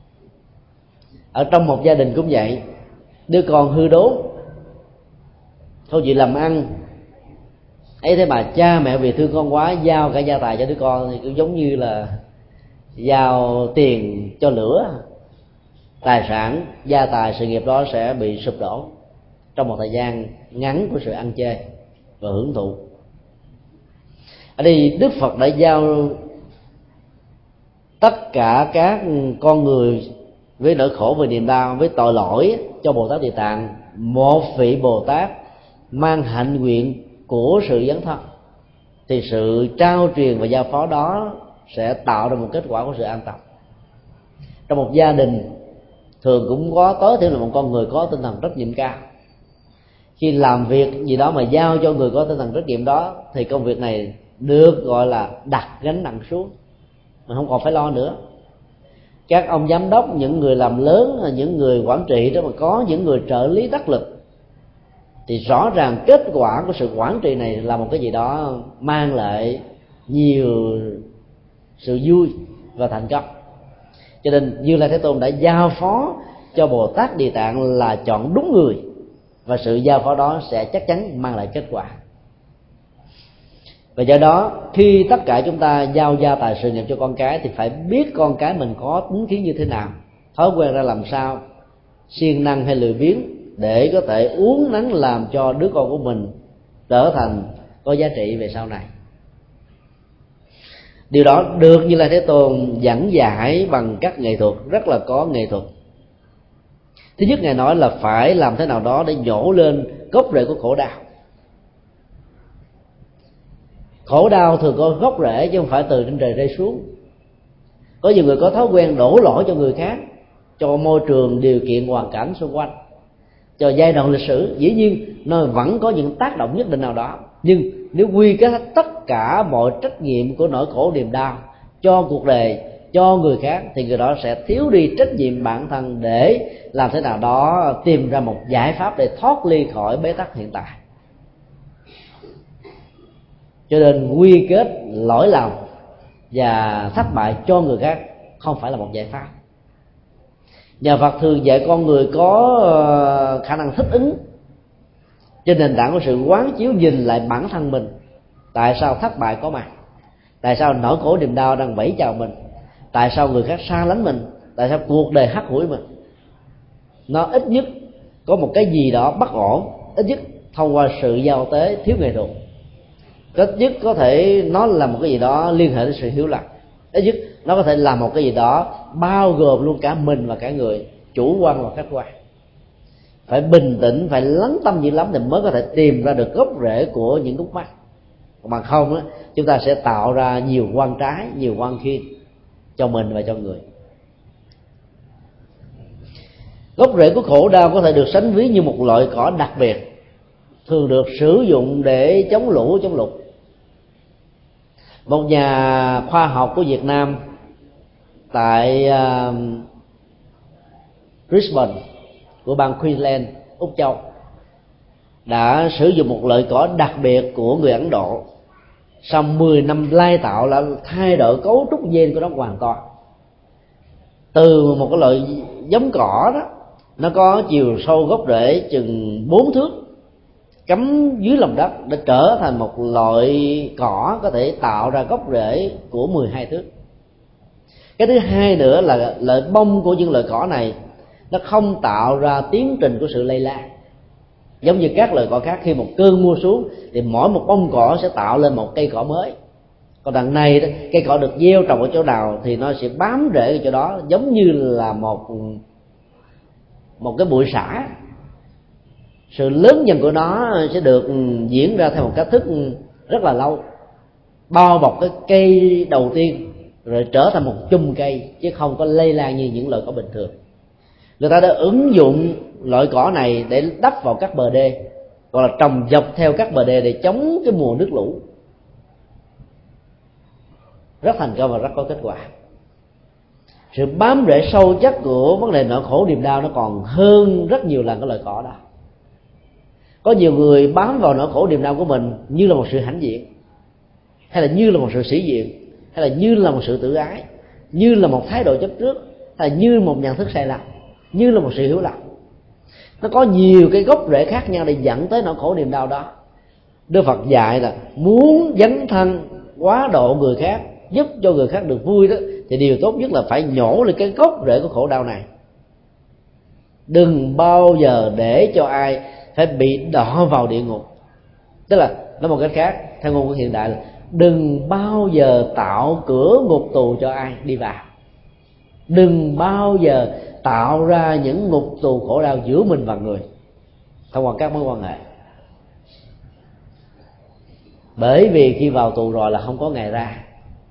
Ở trong một gia đình cũng vậy, đứa con hư đốn, thôi chị làm ăn ấy, thế mà cha mẹ vì thương con quá giao cả gia tài cho đứa con, thì cũng giống như là giao tiền cho lửa. Tài sản, gia tài, sự nghiệp đó sẽ bị sụp đổ trong một thời gian ngắn của sự ăn chơi và hưởng thụ. Ở đây Đức Phật đã giao tất cả các con người với nỗi khổ và niềm đau, với tội lỗi cho Bồ Tát Địa Tạng, một vị Bồ Tát mang hạnh nguyện của sự dấn thân, thì sự trao truyền và giao phó đó sẽ tạo ra một kết quả của sự an tâm. Trong một gia đình thường cũng có tối thiểu là một con người có tinh thần trách nhiệm cao. Khi làm việc gì đó mà giao cho người có tinh thần trách nhiệm đó, thì công việc này được gọi là đặt gánh nặng xuống, mình không còn phải lo nữa. Các ông giám đốc, những người làm lớn, những người quản trị đó mà có những người trợ lý đắc lực, thì rõ ràng kết quả của sự quản trị này là một cái gì đó mang lại nhiều sự vui và thành công. Cho nên Như Lai Thế Tôn đã giao phó cho Bồ Tát Địa Tạng là chọn đúng người, và sự giao phó đó sẽ chắc chắn mang lại kết quả. Và do đó khi tất cả chúng ta giao gia tài sự nghiệp cho con cái, thì phải biết con cái mình có tính khí như thế nào, thói quen ra làm sao, siêng năng hay lười biếng, để có thể uốn nắn làm cho đứa con của mình trở thành có giá trị về sau này. Điều đó được Như Lai Thế Tôn giảng giải bằng các nghệ thuật rất là có nghệ thuật. Thứ nhất, Ngài nói là phải làm thế nào đó để nhổ lên gốc rễ của khổ đau. Khổ đau thường có gốc rễ chứ không phải từ trên trời rơi xuống. Có nhiều người có thói quen đổ lỗi cho người khác, cho môi trường, điều kiện, hoàn cảnh xung quanh, cho giai đoạn lịch sử. Dĩ nhiên nó vẫn có những tác động nhất định nào đó, nhưng nếu quy kết tất cả mọi trách nhiệm của nỗi khổ niềm đau cho cuộc đời, cho người khác, thì người đó sẽ thiếu đi trách nhiệm bản thân để làm thế nào đó tìm ra một giải pháp để thoát ly khỏi bế tắc hiện tại. Cho nên quy kết lỗi lầm và thất bại cho người khác không phải là một giải pháp. Nhà Phật thường dạy con người có khả năng thích ứng trên nền tảng của sự quán chiếu nhìn lại bản thân mình. Tại sao thất bại có mặt? Tại sao nỗi khổ niềm đau đang vẫy chào mình? Tại sao người khác xa lánh mình? Tại sao cuộc đời hắt hủi mình? Nó ít nhất có một cái gì đó bất ổn, ít nhất thông qua sự giao tế thiếu nghệ thuật, ít nhất có thể nó là một cái gì đó liên hệ đến sự hiểu lầm, ít nhất nó có thể là một cái gì đó bao gồm luôn cả mình và cả người, chủ quan và khách quan. Phải bình tĩnh, phải lắng tâm dữ lắm thì mới có thể tìm ra được gốc rễ của những khúc mắc. Bằng không á, chúng ta sẽ tạo ra nhiều quan trái, nhiều quan khiên cho mình và cho người. Gốc rễ của khổ đau có thể được sánh ví như một loại cỏ đặc biệt, thường được sử dụng để chống lũ, chống lụt. Một nhà khoa học của Việt Nam tại uh, Brisbane của bang Queensland, Úc Châu đã sử dụng một loại cỏ đặc biệt của người Ấn Độ. Sau mười năm lai tạo là thay đổi cấu trúc gen của nó hoàn toàn. Từ một cái loại giống cỏ đó, nó có chiều sâu gốc rễ chừng bốn thước, cắm dưới lòng đất để trở thành một loại cỏ có thể tạo ra gốc rễ của mười hai thước. Cái thứ hai nữa là lợi bông của những loại cỏ này nó không tạo ra tiến trình của sự lây lan. Giống như các loại cỏ khác, khi một cơn mưa xuống thì mỗi một bông cỏ sẽ tạo lên một cây cỏ mới. Còn đằng này đó, cây cỏ được gieo trồng ở chỗ nào thì nó sẽ bám rễ ở chỗ đó, giống như là một một cái bụi xả. Sự lớn dần của nó sẽ được diễn ra theo một cách thức rất là lâu, bao bọc cái cây đầu tiên rồi trở thành một chùm cây, chứ không có lây lan như những loại cỏ bình thường. Người ta đã ứng dụng loại cỏ này để đắp vào các bờ đê, hoặc là trồng dọc theo các bờ đê để chống cái mùa nước lũ, rất thành công và rất có kết quả. Sự bám rễ sâu chắc của vấn đề nỗi khổ niềm đau nó còn hơn rất nhiều lần cái loại cỏ đó. Có nhiều người bám vào nỗi khổ niềm đau của mình như là một sự hãnh diện, hay là như là một sự sĩ diện, hay là như là một sự tự ái, như là một thái độ chấp trước, hay là như một nhận thức sai lầm, như là một sự hiểu lầm. Nó có nhiều cái gốc rễ khác nhau để dẫn tới nỗi khổ niềm đau đó. Đức Phật dạy là muốn dấn thân quá độ người khác, giúp cho người khác được vui đó, thì điều tốt nhất là phải nhổ lên cái gốc rễ của khổ đau này. Đừng bao giờ để cho ai phải bị đọa vào địa ngục. Tức là nói một cách khác, theo ngôn ngữ hiện đại là đừng bao giờ tạo cửa ngục tù cho ai đi vào. Đừng bao giờ tạo ra những ngục tù khổ đau giữa mình và người thông qua các mối quan hệ. Bởi vì khi vào tù rồi là không có ngày ra.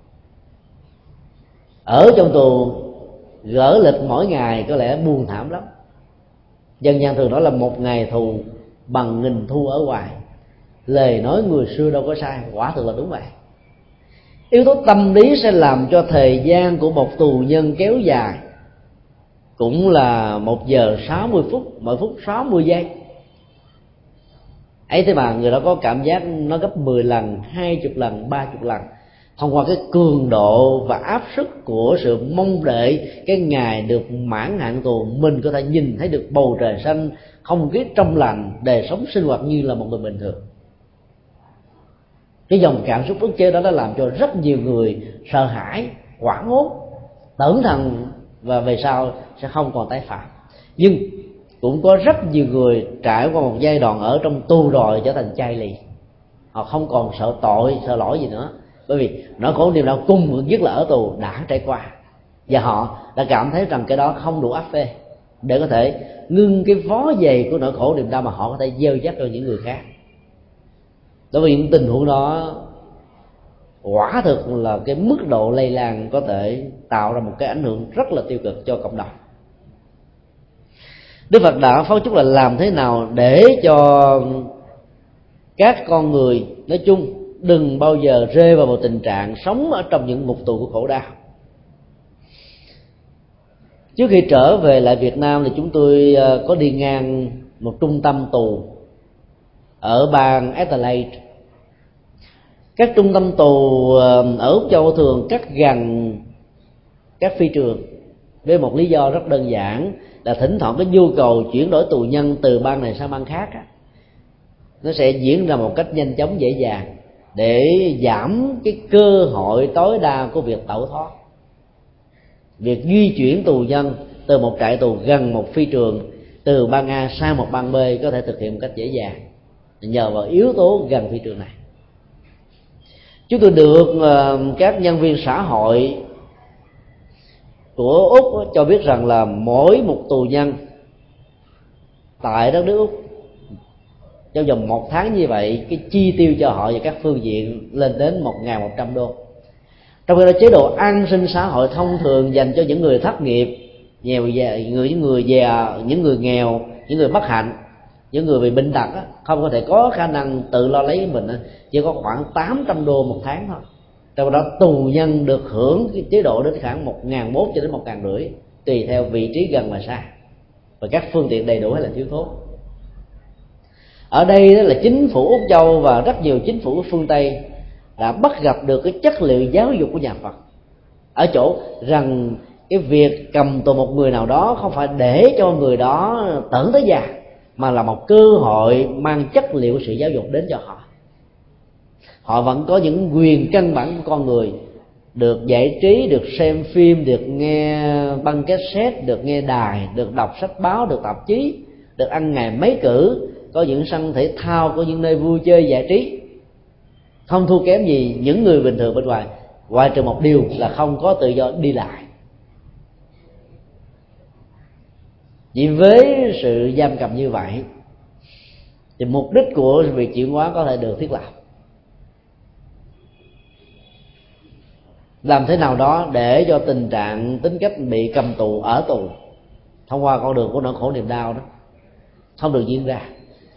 Ở trong tù gỡ lịch mỗi ngày có lẽ buồn thảm lắm. Dân gian thường nói là một ngày tù bằng nghìn thu ở ngoài. Lời nói người xưa đâu có sai, quả thực là đúng vậy. Yếu tố tâm lý sẽ làm cho thời gian của một tù nhân kéo dài cũng là một giờ sáu mươi phút, mỗi phút sáu mươi giây. Ấy thế mà người đó có cảm giác nó gấp mười lần, hai mươi lần, ba mươi lần, thông qua cái cường độ và áp sức của sự mong đợi cái ngày được mãn hạn tù. Mình có thể nhìn thấy được bầu trời xanh, không khí trong lành, đời sống sinh hoạt như là một người bình thường. Cái dòng cảm xúc ức chế đó đã làm cho rất nhiều người sợ hãi, hoảng hốt, tưởng rằng và về sau sẽ không còn tái phạm. Nhưng cũng có rất nhiều người trải qua một giai đoạn ở trong tù rồi trở thành chai lì. Họ không còn sợ tội, sợ lỗi gì nữa, bởi vì nỗi khổ niềm đau cùng nhất là ở tù đã trải qua, và họ đã cảm thấy rằng cái đó không đủ áp phê để có thể ngưng cái vó dày của nỗi khổ niềm đau mà họ có thể gieo dắt cho những người khác. Đối với những tình huống đó, quả thực là cái mức độ lây lan có thể tạo ra một cái ảnh hưởng rất là tiêu cực cho cộng đồng. Đức Phật đã phán chúc là làm thế nào để cho các con người nói chung đừng bao giờ rơi vào một tình trạng sống ở trong những ngục tù của khổ đau. Trước khi trở về lại Việt Nam thì chúng tôi có đi ngang một trung tâm tù ở bang Adelaide. Các trung tâm tù ở Úc Châu thường cắt gần các phi trường với một lý do rất đơn giản là thỉnh thoảng cái nhu cầu chuyển đổi tù nhân từ bang này sang bang khác á, nó sẽ diễn ra một cách nhanh chóng dễ dàng để giảm cái cơ hội tối đa của việc tẩu thoát. Việc di chuyển tù nhân từ một trại tù gần một phi trường, từ bang A sang một bang B có thể thực hiện một cách dễ dàng nhờ vào yếu tố gần phi trường này. Chúng tôi được uh, các nhân viên xã hội của Úc cho biết rằng là mỗi một tù nhân tại đất nước Úc trong vòng một tháng như vậy, cái chi tiêu cho họ và các phương diện lên đến một nghìn một trăm đô. Trong khi đó chế độ an sinh xã hội thông thường dành cho những người thất nghiệp, nghèo già, người những người già, những người nghèo, những người bất hạnh, những người bị bệnh tật không có thể có khả năng tự lo lấy mình, chỉ có khoảng tám trăm đô một tháng thôi. Trong đó tù nhân được hưởng cái chế độ đến khoảng một nghìn bốn cho đến một nghìn rưỡi tùy theo vị trí gần và xa và các phương tiện đầy đủ hay là thiếu thốn. Ở đây đó là chính phủ Úc Châu và rất nhiều chính phủ phương Tây đã bắt gặp được cái chất liệu giáo dục của nhà Phật ở chỗ rằng cái việc cầm tù một người nào đó không phải để cho người đó tởn tới già, mà là một cơ hội mang chất liệu sự giáo dục đến cho họ. Họ vẫn có những quyền căn bản của con người, được giải trí, được xem phim, được nghe băng cassette, được nghe đài, được đọc sách báo, được tạp chí, được ăn ngày mấy cử, có những sân thể thao, có những nơi vui chơi giải trí, không thua kém gì những người bình thường bên ngoài, ngoại trừ một điều là không có tự do đi lại. Chỉ với sự giam cầm như vậy thì mục đích của việc chuyển hóa có thể được thiết lập. Làm thế nào đó để cho tình trạng tính cách bị cầm tù ở tù thông qua con đường của nỗi khổ niềm đau đó không được diễn ra.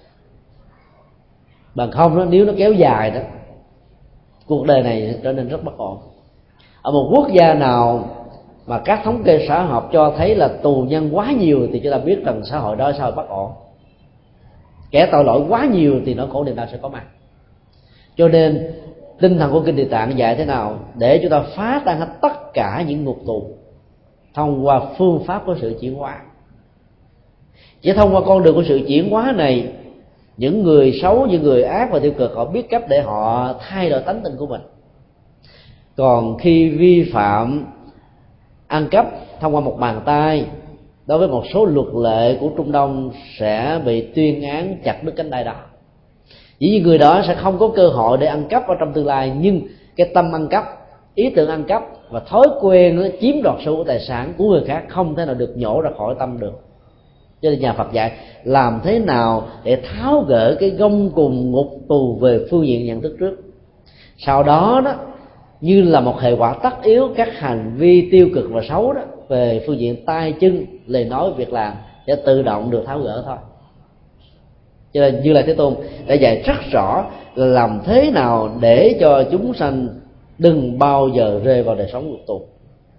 Bằng không đó, nếu nó kéo dài đó, cuộc đời này trở nên rất bất ổn. Ở một quốc gia nào mà các thống kê xã hội cho thấy là tù nhân quá nhiều thì chúng ta biết rằng xã hội đó xã hội bất ổn. Kẻ tội lỗi quá nhiều thì nỗi khổ niềm đau sẽ có mặt. Cho nên tinh thần của Kinh Địa Tạng dạy thế nào để chúng ta phá tan hết tất cả những ngục tù thông qua phương pháp của sự chuyển hóa. Chỉ thông qua con đường của sự chuyển hóa này, những người xấu, những người ác và tiêu cực họ biết cách để họ thay đổi tánh tình của mình. Còn khi vi phạm ăn cắp thông qua một bàn tay, đối với một số luật lệ của Trung Đông sẽ bị tuyên án chặt đứt cánh tay đó. Dĩ nhiên người đó sẽ không có cơ hội để ăn cắp ở trong tương lai, nhưng cái tâm ăn cắp, ý tưởng ăn cắp và thói quen nó chiếm đoạt sở hữu tài sản của người khác không thể nào được nhổ ra khỏi tâm được. Cho nên nhà Phật dạy làm thế nào để tháo gỡ cái gông cùm ngục tù về phương diện nhận thức trước. Sau đó đó, như là một hệ quả tất yếu, các hành vi tiêu cực và xấu đó về phương diện tay chân, lời nói, việc làm sẽ tự động được tháo gỡ thôi. Cho nên Như Lai Thế Tôn đã dạy rất rõ là làm thế nào để cho chúng sanh đừng bao giờ rơi vào đời sống ngục tù.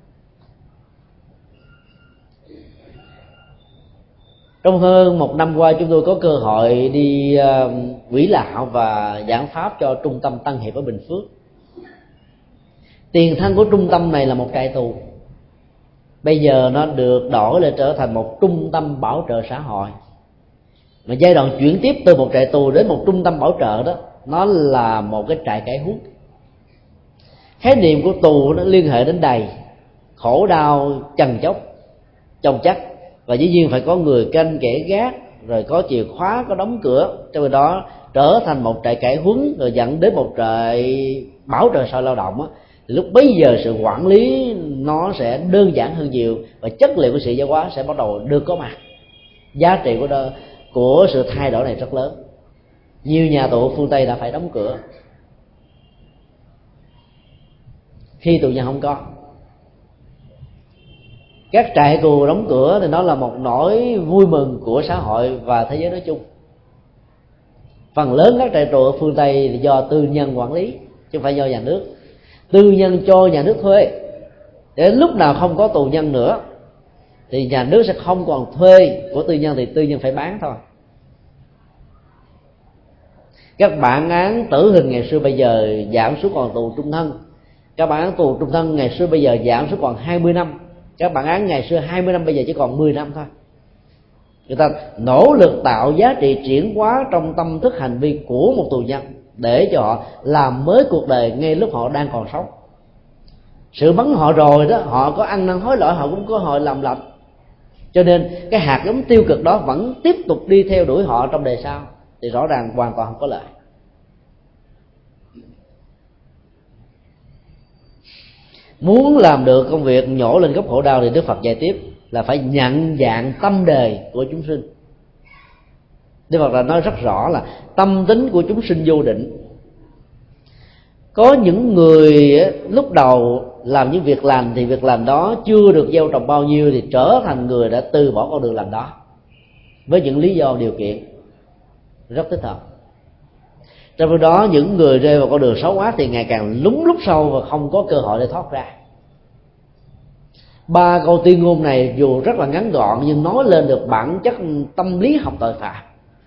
Trong hơn một năm qua, chúng tôi có cơ hội đi uh, quỹ lạo và giảng pháp cho trung tâm Tân Hiệp ở Bình Phước. Tiền thân của trung tâm này là một trại tù, bây giờ nó được đổi lại trở thành một trung tâm bảo trợ xã hội. Mà giai đoạn chuyển tiếp từ một trại tù đến một trung tâm bảo trợ đó, nó là một cái trại cải huấn. Khái niệm của tù nó liên hệ đến đầy, khổ đau, chằn chóc, chồng chất, và dĩ nhiên phải có người canh kẻ gác, rồi có chìa khóa, có đóng cửa. Trong khi đó trở thành một trại cải huấn rồi dẫn đến một trại bảo trợ xã hội lao động á, thì lúc bấy giờ sự quản lý nó sẽ đơn giản hơn nhiều và chất liệu của sự giáo hóa sẽ bắt đầu được có mặt. Giá trị của đó, của sự thay đổi này rất lớn. Nhiều nhà tù phương Tây đã phải đóng cửa khi tù nhân không có. Các trại tù đóng cửa thì nó là một nỗi vui mừng của xã hội và thế giới nói chung. Phần lớn các trại tù ở phương Tây thì do tư nhân quản lý chứ không phải do nhà nước. Tư nhân cho nhà nước thuê, đến lúc nào không có tù nhân nữa thì nhà nước sẽ không còn thuê của tư nhân, thì tư nhân phải bán thôi. Các bản án tử hình ngày xưa bây giờ giảm xuống còn tù trung thân. Các bản án tù trung thân ngày xưa bây giờ giảm xuống còn hai mươi năm. Các bản án ngày xưa hai mươi năm bây giờ chỉ còn mười năm thôi. người ta nỗ lực tạo giá trị chuyển hóa trong tâm thức hành vi của một tù nhân để cho họ làm mới cuộc đời ngay lúc họ đang còn sống. Sự bắn họ rồi đó, họ có ăn năn hối lỗi, họ cũng có hội làm lành. Cho nên cái hạt giống tiêu cực đó vẫn tiếp tục đi theo đuổi họ trong đời sau, thì rõ ràng hoàn toàn không có lợi. Muốn làm được công việc nhổ lên gốc khổ đau thì Đức Phật dạy tiếp là phải nhận dạng tâm đề của chúng sinh. Đức Phật đã nói rất rõ là tâm tính của chúng sinh vô định. Có những người lúc đầu làm những việc làm thì việc làm đó chưa được gieo trồng bao nhiêu thì trở thành người đã từ bỏ con đường làm đó với những lý do điều kiện rất thích hợp. Trong khi đó những người rơi vào con đường xấu ác thì ngày càng lún lút sâu và không có cơ hội để thoát ra. Ba câu tuyên ngôn này dù rất là ngắn gọn nhưng nói lên được bản chất tâm lý học tội phạm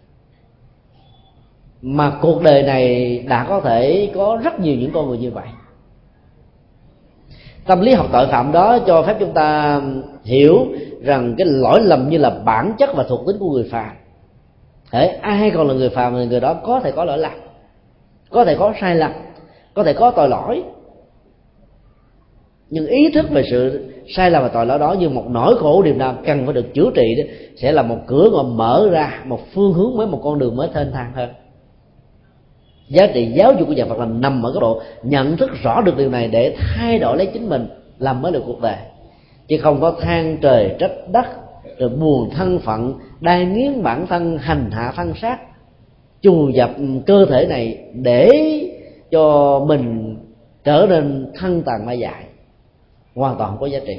mà cuộc đời này đã có thể có rất nhiều những con người như vậy. Tâm lý học tội phạm đó cho phép chúng ta hiểu rằng cái lỗi lầm như là bản chất và thuộc tính của người phàm. Thế ai còn là người phàm thì người đó có thể có lỗi lầm, có thể có sai lầm, có thể có tội lỗi. Nhưng ý thức về sự sai lầm và tội lỗi đó như một nỗi khổ niềm đau cần phải được chữa trị đó, sẽ là một cửa ngầm mở ra một phương hướng mới, một con đường mới thênh thang hơn. Giá trị giáo dục của nhà Phật là nằm ở cái độ nhận thức rõ được điều này để thay đổi lấy chính mình, làm mới được cuộc đời, chứ không có than trời trách đất rồi buồn thân phận, đai nghiến bản thân, hành hạ thân xác, chù dập cơ thể này để cho mình trở nên thân tàn ma dại, hoàn toàn không có giá trị.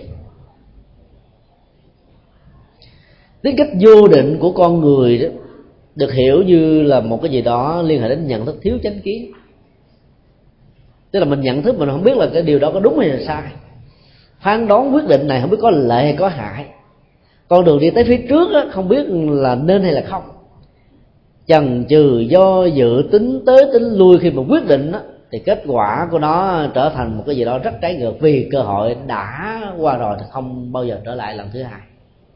Tính cách vô định của con người đó được hiểu như là một cái gì đó liên hệ đến nhận thức thiếu chánh kiến. Tức là mình nhận thức mình không biết là cái điều đó có đúng hay là sai, phán đoán quyết định này không biết có lợi hay có hại, con đường đi tới phía trước đó, không biết là nên hay là không, chần chừ do dự tính tới tính lui. Khi mà quyết định đó, thì kết quả của nó trở thành một cái gì đó rất trái ngược, vì cơ hội đã qua rồi thì không bao giờ trở lại lần thứ hai.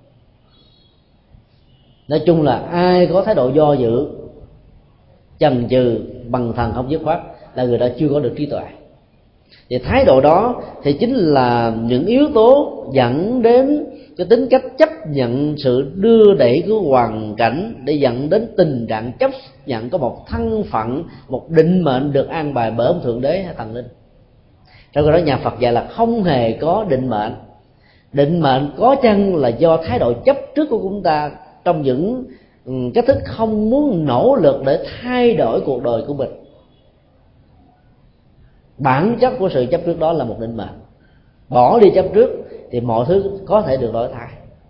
Nói chung là ai có thái độ do dự, chần chừ, bằng thần không dứt khoát là người đó chưa có được trí tuệ. Thì thái độ đó thì chính là những yếu tố dẫn đến cái tính cách chấp nhận sự đưa đẩy của hoàn cảnh, để dẫn đến tình trạng chấp nhận có một thân phận, một định mệnh được an bài bởi ông Thượng Đế hay Thần Linh. Trong khi đó nhà Phật dạy là không hề có định mệnh. Định mệnh có chăng là do thái độ chấp trước của chúng ta trong những cách thức không muốn nỗ lực để thay đổi cuộc đời của mình. Bản chất của sự chấp trước đó là một định mệnh. Bỏ đi chấp trước thì mọi thứ có thể được đổi thay.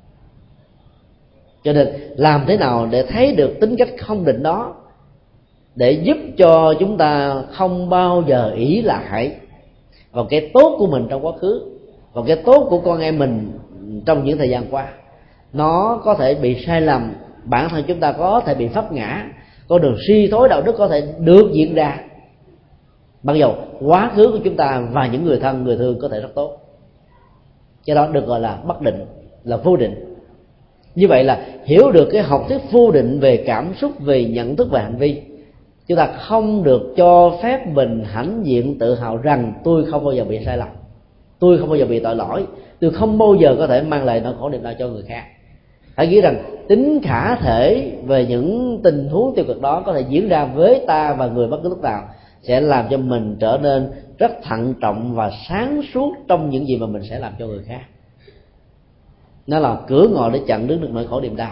Cho nên làm thế nào để thấy được tính cách không định đó, để giúp cho chúng ta không bao giờ ỷ lại vào cái tốt của mình trong quá khứ, vào cái tốt của con em mình trong những thời gian qua. Nó có thể bị sai lầm, bản thân chúng ta có thể bị vấp ngã, con đường suy thoái đạo đức có thể được diễn ra, mặc dầu quá khứ của chúng ta và những người thân người thương có thể rất tốt. Cái đó được gọi là bất định, là vô định. Như vậy là hiểu được cái học thuyết vô định về cảm xúc, về nhận thức và hành vi, chúng ta không được cho phép mình hãnh diện tự hào rằng tôi không bao giờ bị sai lầm, tôi không bao giờ bị tội lỗi, tôi không bao giờ có thể mang lại nỗi khổ niềm đau cho người khác. Hãy nghĩ rằng tính khả thể về những tình huống tiêu cực đó có thể diễn ra với ta và người bất cứ lúc nào, sẽ làm cho mình trở nên rất thận trọng và sáng suốt trong những gì mà mình sẽ làm cho người khác. Nó là cửa ngõ để chặn đứng được nỗi khổ niềm đau.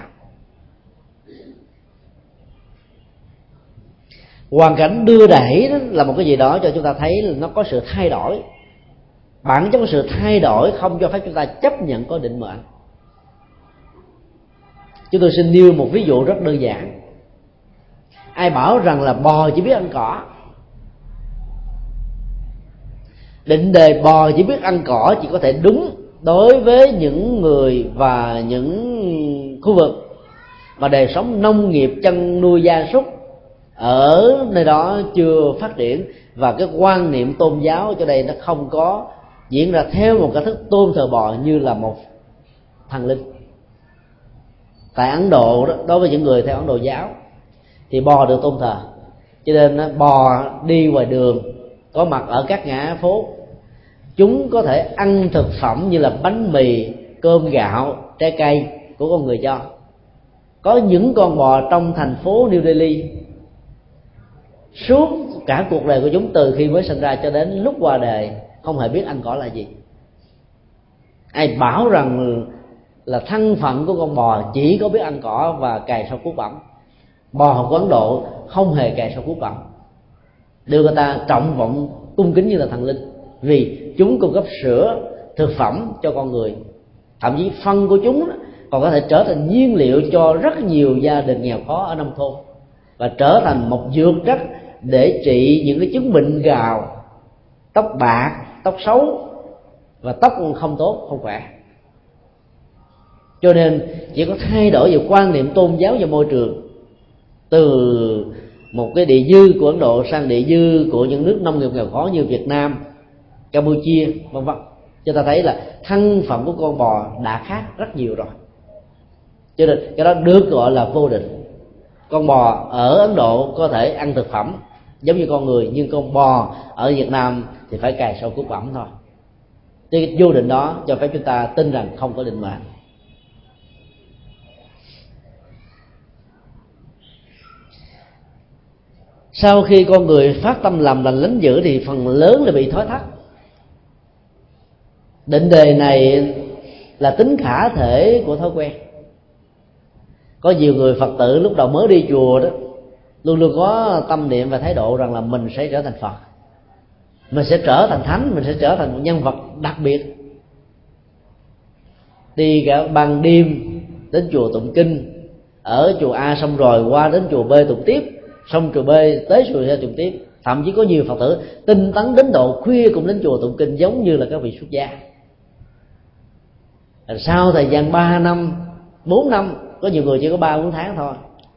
Hoàn cảnh đưa đẩy đó là một cái gì đó cho chúng ta thấy là nó có sự thay đổi. Bản chất của sự thay đổi không cho phép chúng ta chấp nhận có định mệnh. Chúng tôi xin nêu một ví dụ rất đơn giản. Ai bảo rằng là bò chỉ biết ăn cỏ? Định đề bò chỉ biết ăn cỏ chỉ có thể đúng đối với những người và những khu vực mà đời sống nông nghiệp chăn nuôi gia súc ở nơi đó chưa phát triển, và cái quan niệm tôn giáo cho đây nó không có diễn ra theo một cách thức tôn thờ bò như là một thần linh. Tại Ấn Độ đó, đối với những người theo Ấn Độ giáo thì bò được tôn thờ, cho nên bò đi ngoài đường, có mặt ở các ngã phố, chúng có thể ăn thực phẩm như là bánh mì, cơm gạo, trái cây của con người cho. Có những con bò trong thành phố New Delhi, suốt cả cuộc đời của chúng từ khi mới sinh ra cho đến lúc qua đời không hề biết ăn cỏ là gì. Ai bảo rằng là thân phận của con bò chỉ có biết ăn cỏ và cày sau cuốc bẩm? Bò của Ấn Độ không hề cày sau cuốc bẩm, đưa người ta trọng vọng cung kính như là thần linh, vì chúng cung cấp sữa, thực phẩm cho con người. Thậm chí phân của chúng còn có thể trở thành nhiên liệu cho rất nhiều gia đình nghèo khó ở nông thôn, và trở thành một dược chất để trị những cái chứng bệnh gào, tóc bạc, tóc xấu và tóc không tốt, không khỏe. Cho nên chỉ có thay đổi về quan niệm tôn giáo và môi trường, từ một cái địa dư của Ấn Độ sang địa dư của những nước nông nghiệp nghèo khó như Việt Nam, Campuchia, vân vân, cho ta thấy là thân phận của con bò đã khác rất nhiều rồi. Cho nên cái đó được gọi là vô định. Con bò ở Ấn Độ có thể ăn thực phẩm giống như con người, nhưng con bò ở Việt Nam thì phải cài sâu cuốc bẩm thôi. Cái vô định đó cho phép chúng ta tin rằng không có định mệnh. Sau khi con người phát tâm làm lành lánh dữ thì phần lớn là bị thoái thác. Định đề này là tính khả thể của thói quen. Có nhiều người Phật tử lúc đầu mới đi chùa đó luôn luôn có tâm niệm và thái độ rằng là mình sẽ trở thành Phật, mình sẽ trở thành thánh, mình sẽ trở thành một nhân vật đặc biệt. Đi cả ban đêm đến chùa tụng kinh, ở chùa A xong rồi qua đến chùa B tụng tiếp, xong chùa B tới chùa C tụng tiếp. Thậm chí có nhiều Phật tử tinh tấn đến độ khuya cũng đến chùa tụng kinh, giống như là các vị xuất gia. Sau thời gian ba năm, bốn năm, có nhiều người chỉ có ba bốn tháng thôi,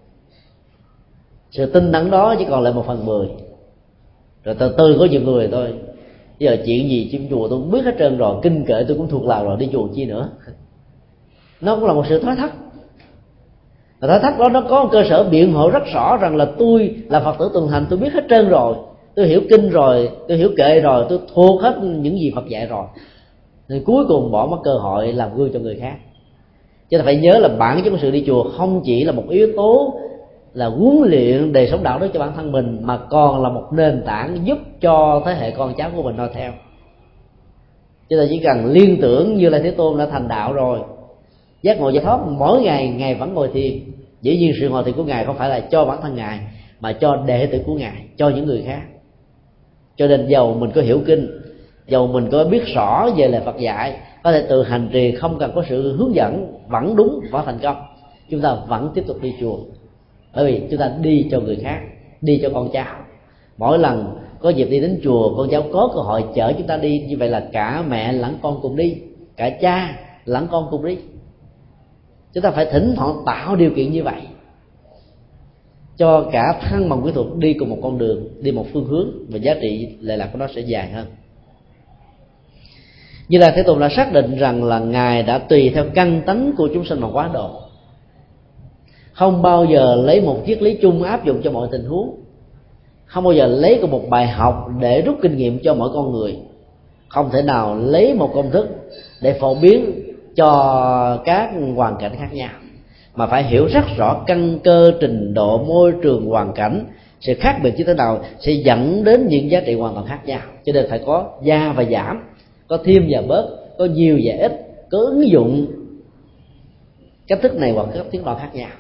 sự tinh tấn đó chỉ còn lại một phần mười. Rồi từ từ có nhiều người thôi, bây giờ chuyện gì chim chùa tôi cũng biết hết trơn rồi, kinh kệ tôi cũng thuộc lòng rồi, đi chùa chi nữa. Nó cũng là một sự thoái thác. Và thoái thác đó nó có một cơ sở biện hộ rất rõ rằng là tôi là Phật tử tuần hành, tôi biết hết trơn rồi, tôi hiểu kinh rồi, tôi hiểu kệ rồi, tôi thuộc hết những gì Phật dạy rồi, thì cuối cùng bỏ mất cơ hội làm gương cho người khác. Chứ ta phải nhớ là bản chất của sự đi chùa không chỉ là một yếu tố là huấn luyện đời sống đạo đức cho bản thân mình, mà còn là một nền tảng giúp cho thế hệ con cháu của mình noi theo. Chứ ta chỉ cần liên tưởng Như Lai Thế Tôn đã thành đạo rồi, giác ngộ giải thoát, mỗi ngày Ngài vẫn ngồi thiền. Dĩ nhiên sự ngồi thiền của Ngài không phải là cho bản thân Ngài, mà cho đệ tử của Ngài, cho những người khác. Cho nên dầu mình có hiểu kinh, dầu mình có biết rõ về lời Phật dạy, có thể tự hành trì không cần có sự hướng dẫn, vẫn đúng, vẫn thành công, chúng ta vẫn tiếp tục đi chùa. Bởi vì chúng ta đi cho người khác, đi cho con cháu. Mỗi lần có dịp đi đến chùa, con cháu có cơ hội chở chúng ta đi, như vậy là cả mẹ lẫn con cùng đi, cả cha lẫn con cùng đi. Chúng ta phải thỉnh thoảng tạo điều kiện như vậy cho cả thân bằng kỹ thuật đi cùng một con đường, đi một phương hướng, và giá trị lệ lạc của nó sẽ dài hơn. Như là Thế Tôn đã xác định rằng là Ngài đã tùy theo căn tánh của chúng sinh mà quá độ, không bao giờ lấy một triết lý chung áp dụng cho mọi tình huống, không bao giờ lấy có một bài học để rút kinh nghiệm cho mỗi con người, không thể nào lấy một công thức để phổ biến cho các hoàn cảnh khác nhau, mà phải hiểu rất rõ căn cơ, trình độ, môi trường, hoàn cảnh, sự khác biệt như thế nào sẽ dẫn đến những giá trị hoàn toàn khác nhau. Cho nên phải có gia và giảm, có thêm và bớt, có nhiều và ít, có ứng dụng cách thức này hoặc cách thức đó khác nhau.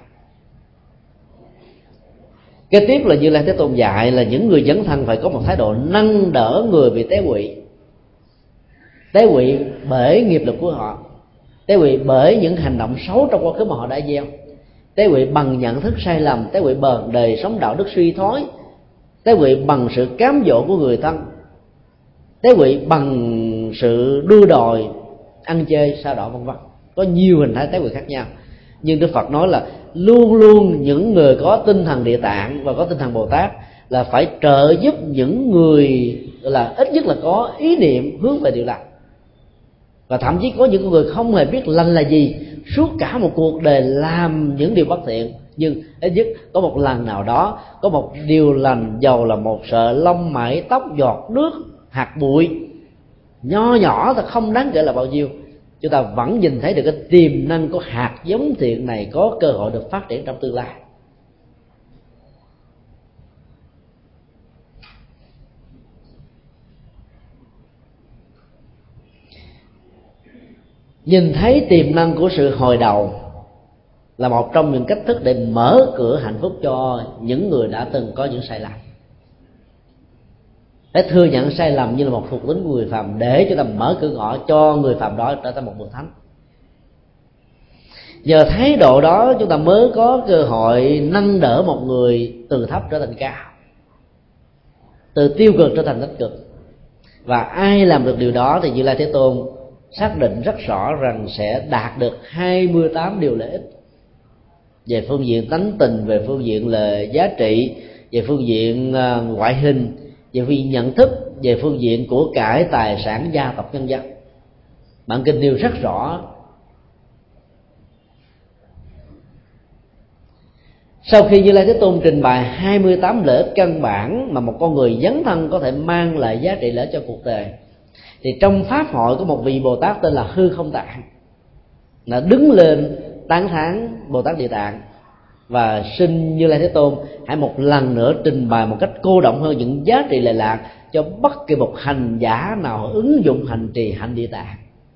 Kế tiếp là Như Lai Thế Tôn dạy là những người dấn thân phải có một thái độ nâng đỡ người bị té quỵ. Té quỵ bởi nghiệp lực của họ, té quỵ bởi những hành động xấu trong quá khứ mà họ đã gieo, té quỵ bằng nhận thức sai lầm, té quỵ bằng đời sống đạo đức suy thoái, té quỵ bằng sự cám dỗ của người thân, té quỵ bằng sự đua đòi, ăn chơi, sa đọa, vân vân. Có nhiều hình thái té quỵ khác nhau. Nhưng Đức Phật nói là luôn luôn những người có tinh thần Địa Tạng và có tinh thần Bồ Tát là phải trợ giúp những người là ít nhất là có ý niệm hướng về điều lành. Và thậm chí có những người không hề biết lành là gì, suốt cả một cuộc đời làm những điều bất thiện, nhưng ít nhất có một lần nào đó có một điều lành, dầu là một sợi lông mảy tóc, giọt nước, hạt bụi nho nhỏ thật không đáng kể là bao nhiêu, chúng ta vẫn nhìn thấy được cái tiềm năng của hạt giống thiện này có cơ hội được phát triển trong tương lai. Nhìn thấy tiềm năng của sự hồi đầu là một trong những cách thức để mở cửa hạnh phúc cho những người đã từng có những sai lầm. Để thừa nhận sai lầm như là một thuộc tính của người phàm, để chúng ta mở cửa ngõ cho người phàm đó trở thành một bậc thánh. Nhờ thái độ đó chúng ta mới có cơ hội nâng đỡ một người từ thấp trở thành cao, từ tiêu cực trở thành tích cực. Và ai làm được điều đó thì Như Lai Thế Tôn xác định rất rõ rằng sẽ đạt được hai mươi tám điều lợi ích về phương diện tánh tình, về phương diện là giá trị, về phương diện uh, ngoại hình, về phương diện nhận thức, về phương diện của cải tài sản gia tộc nhân dân. Bản kinh nêu rất rõ. Sau khi Như Lai Thế Tôn trình bày hai mươi tám lợi ích căn bản mà một con người dấn thân có thể mang lại giá trị lợi ích cho cuộc đời, thì trong pháp hội có một vị Bồ Tát tên là Hư Không Tạng là đứng lên tán thán Bồ Tát Địa Tạng và xin Như Lai Thế Tôn hãy một lần nữa trình bày một cách cô động hơn những giá trị lệ lạc cho bất kỳ một hành giả nào ứng dụng hành trì hạnh Địa Tạng.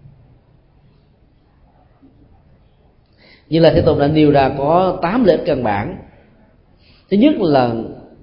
Như Lai Thế Tôn đã nêu ra có tám lợi ích căn bản. Thứ nhất là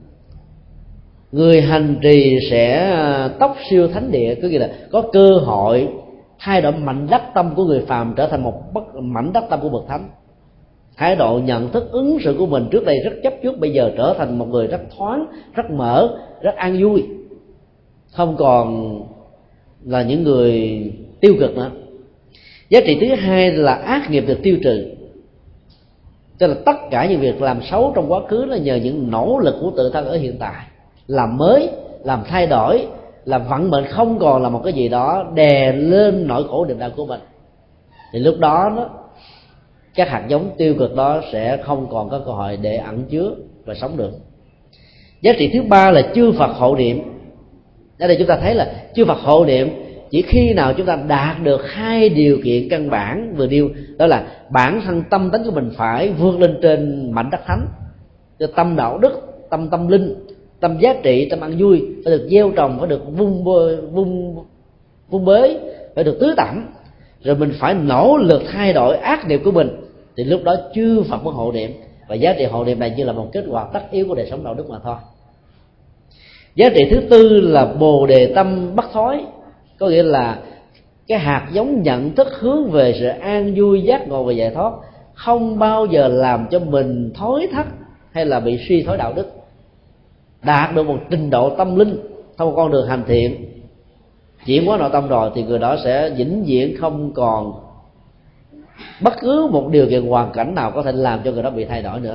người hành trì sẽ tốc siêu thánh địa, có nghĩa là có cơ hội thay đổi mảnh đắc tâm của người phàm trở thành một bất mảnh đắc tâm của bậc thánh. Thái độ nhận thức ứng xử của mình trước đây rất chấp trước, bây giờ trở thành một người rất thoáng, rất mở, rất an vui, không còn là những người tiêu cực nữa. Giá trị thứ hai là ác nghiệp được tiêu trừ, tức là tất cả những việc làm xấu trong quá khứ là nhờ những nỗ lực của tự thân ở hiện tại, làm mới, làm thay đổi, làm vận mệnh không còn là một cái gì đó đè lên nỗi khổ niềm đau của mình, thì lúc đó đó các hạt giống tiêu cực đó sẽ không còn có cơ hội để ẩn chứa và sống được. Giá trị thứ ba là chư Phật hộ niệm. Ở đây chúng ta thấy là chư Phật hộ niệm chỉ khi nào chúng ta đạt được hai điều kiện căn bản vừa nêu, đó là bản thân tâm tánh của mình phải vươn lên trên mảnh đất thánh, tâm đạo đức, tâm tâm linh, tâm giá trị, tâm ăn vui phải được gieo trồng, phải được vun vun vun bới, phải được tưới tẩm, rồi mình phải nỗ lực thay đổi ác niệm của mình, thì lúc đó chư Phật mới hộ niệm. Và giá trị hộ niệm này như là một kết quả tất yếu của đời sống đạo đức mà thôi. Giá trị thứ tư là bồ đề tâm bất thối, có nghĩa là cái hạt giống nhận thức hướng về sự an vui, giác ngộ và giải thoát không bao giờ làm cho mình thối thắt hay là bị suy thoái đạo đức. Đạt được một trình độ tâm linh thông qua con đường hành thiện, chuyển hóa nội tâm rồi, thì người đó sẽ vĩnh viễn không còn bất cứ một điều kiện hoàn cảnh nào có thể làm cho người đó bị thay đổi nữa.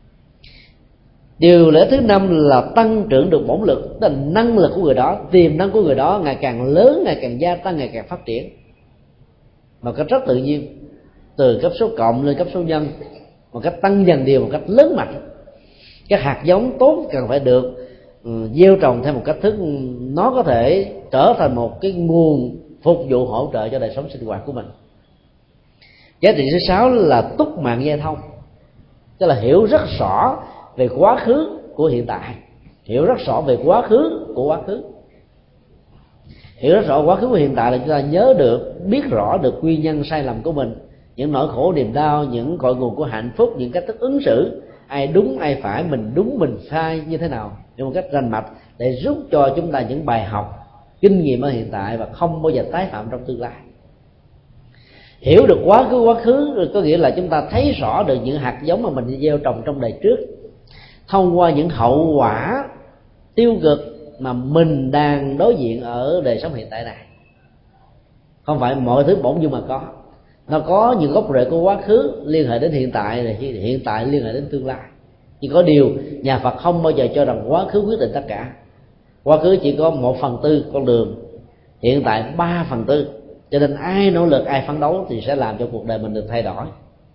Điều lẽ thứ năm là tăng trưởng được bổn lực, tức là năng lực của người đó, tiềm năng của người đó ngày càng lớn, ngày càng gia tăng, ngày càng phát triển một cách rất tự nhiên, từ cấp số cộng lên cấp số nhân, một cách tăng dần điều một cách lớn mạnh. Các hạt giống tốt cần phải được gieo trồng theo một cách thức nó có thể trở thành một cái nguồn phục vụ hỗ trợ cho đời sống sinh hoạt của mình. Giá trị thứ sáu là túc mạng giao thông, tức là hiểu rất rõ về quá khứ của hiện tại, hiểu rất rõ về quá khứ của quá khứ. Hiểu rất rõ quá khứ của hiện tại là chúng ta nhớ được, biết rõ được nguyên nhân sai lầm của mình, những nỗi khổ niềm đau, những cội nguồn của hạnh phúc, những cách thức ứng xử, ai đúng ai phải, mình đúng mình sai như thế nào, như một cách rành mạch để giúp cho chúng ta những bài học, kinh nghiệm ở hiện tại và không bao giờ tái phạm trong tương lai. Hiểu được quá khứ quá khứ có nghĩa là chúng ta thấy rõ được những hạt giống mà mình gieo trồng trong đời trước, thông qua những hậu quả tiêu cực mà mình đang đối diện ở đời sống hiện tại này. Không phải mọi thứ bỗng dưng mà có, nó có những gốc rễ của quá khứ liên hệ đến hiện tại, rồi hiện tại liên hệ đến tương lai. Nhưng có điều nhà Phật không bao giờ cho rằng quá khứ quyết định tất cả. Quá khứ chỉ có một phần tư con đường, hiện tại ba phần tư. Cho nên ai nỗ lực, ai phấn đấu thì sẽ làm cho cuộc đời mình được thay đổi.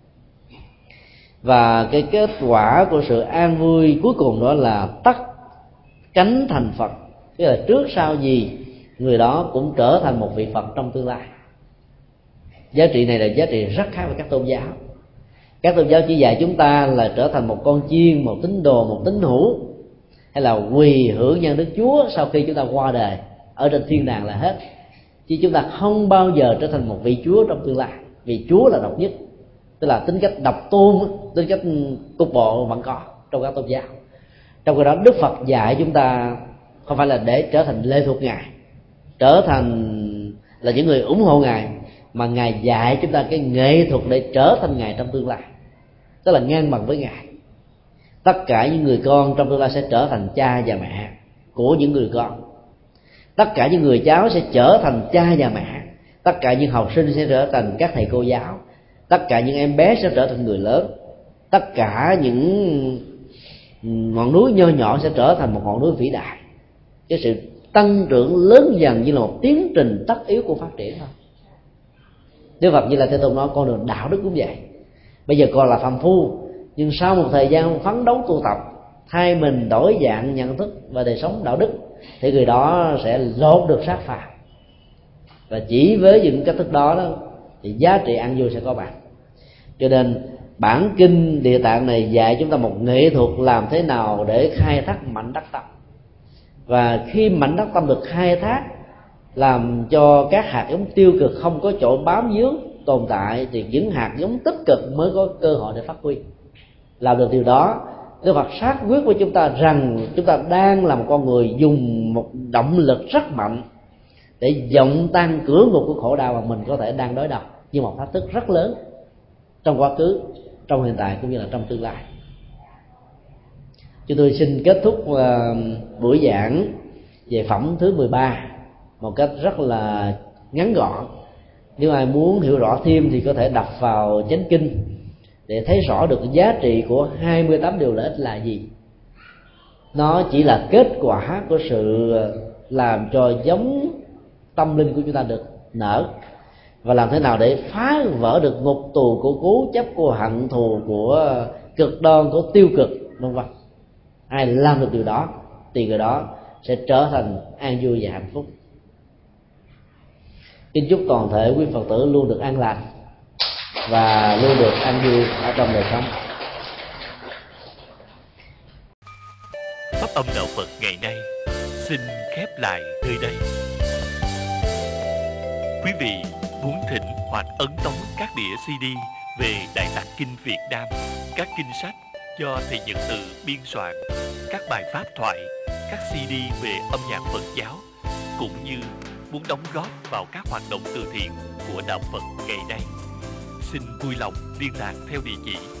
Và cái kết quả của sự an vui cuối cùng đó là tắt cánh thành Phật, tức là trước sau gì người đó cũng trở thành một vị Phật trong tương lai. Giá trị này là giá trị rất khác với các tôn giáo. Các tôn giáo chỉ dạy chúng ta là trở thành một con chiên, một tín đồ, một tín hữu, hay là quỳ hưởng nhân Đức Chúa sau khi chúng ta qua đời ở trên thiên đàng là hết. Chứ chúng ta không bao giờ trở thành một vị Chúa trong tương lai, vì Chúa là độc nhất. Tức là tính cách độc tôn, tính cách cục bộ vẫn có trong các tôn giáo. Trong cái đó Đức Phật dạy chúng ta không phải là để trở thành lệ thuộc Ngài, trở thành là những người ủng hộ Ngài, mà Ngài dạy chúng ta cái nghệ thuật để trở thành Ngài trong tương lai, tức là ngang bằng với Ngài. Tất cả những người con trong tương lai sẽ trở thành cha và mẹ của những người con. Tất cả những người cháu sẽ trở thành cha và mẹ. Tất cả những học sinh sẽ trở thành các thầy cô giáo. Tất cả những em bé sẽ trở thành người lớn. Tất cả những ngọn núi nho nhỏ sẽ trở thành một ngọn núi vĩ đại. Cái sự tăng trưởng lớn dần như là một tiến trình tất yếu của phát triển thôi. Đức Phật Như Lai Thế Tôn nói con đường đạo đức cũng vậy. Bây giờ còn là phàm phu, nhưng sau một thời gian phấn đấu tu tập, thay mình đổi dạng nhận thức và đời sống đạo đức, thì người đó sẽ lột được xác phàm. Và chỉ với những cách thức đó, đó thì giá trị an vui sẽ có mặt. Cho nên bản kinh Địa Tạng này dạy chúng ta một nghệ thuật làm thế nào để khai thác mảnh đắc tâm. Và khi mảnh đắc tâm được khai thác, làm cho các hạt giống tiêu cực không có chỗ bám víu tồn tại, thì những hạt giống tích cực mới có cơ hội để phát huy. Làm được điều đó, Đức Phật xác quyết với chúng ta rằng chúng ta đang là một con người dùng một động lực rất mạnh để dọn tan cửa ngục của khổ đau mà mình có thể đang đối đầu như một thách thức rất lớn trong quá khứ, trong hiện tại cũng như là trong tương lai. Chúng tôi xin kết thúc uh, buổi giảng về phẩm thứ mười ba một cách rất là ngắn gọn. Nếu ai muốn hiểu rõ thêm thì có thể đọc vào Chánh Kinh để thấy rõ được giá trị của hai mươi tám điều lợi ích là gì. Nó chỉ là kết quả của sự làm cho giống tâm linh của chúng ta được nở, và làm thế nào để phá vỡ được ngục tù của cố chấp, của hận thù, của cực đoan, của tiêu cực, vân vân. Ai làm được điều đó thì người đó sẽ trở thành an vui và hạnh phúc. Kính chúc toàn thể quý Phật tử luôn được an lành và luôn được an vui ở trong đời sống. Pháp âm đạo Phật ngày nay xin khép lại nơi đây. Quý vị muốn thỉnh hoặc ấn tống các đĩa xê đê về Đại Tạng Kinh Việt Nam, các kinh sách do thầy Nhật Từ biên soạn, các bài pháp thoại, các xê đê về âm nhạc Phật giáo, cũng như muốn đóng góp vào các hoạt động từ thiện của đạo Phật ngày nay, xin vui lòng liên lạc theo địa chỉ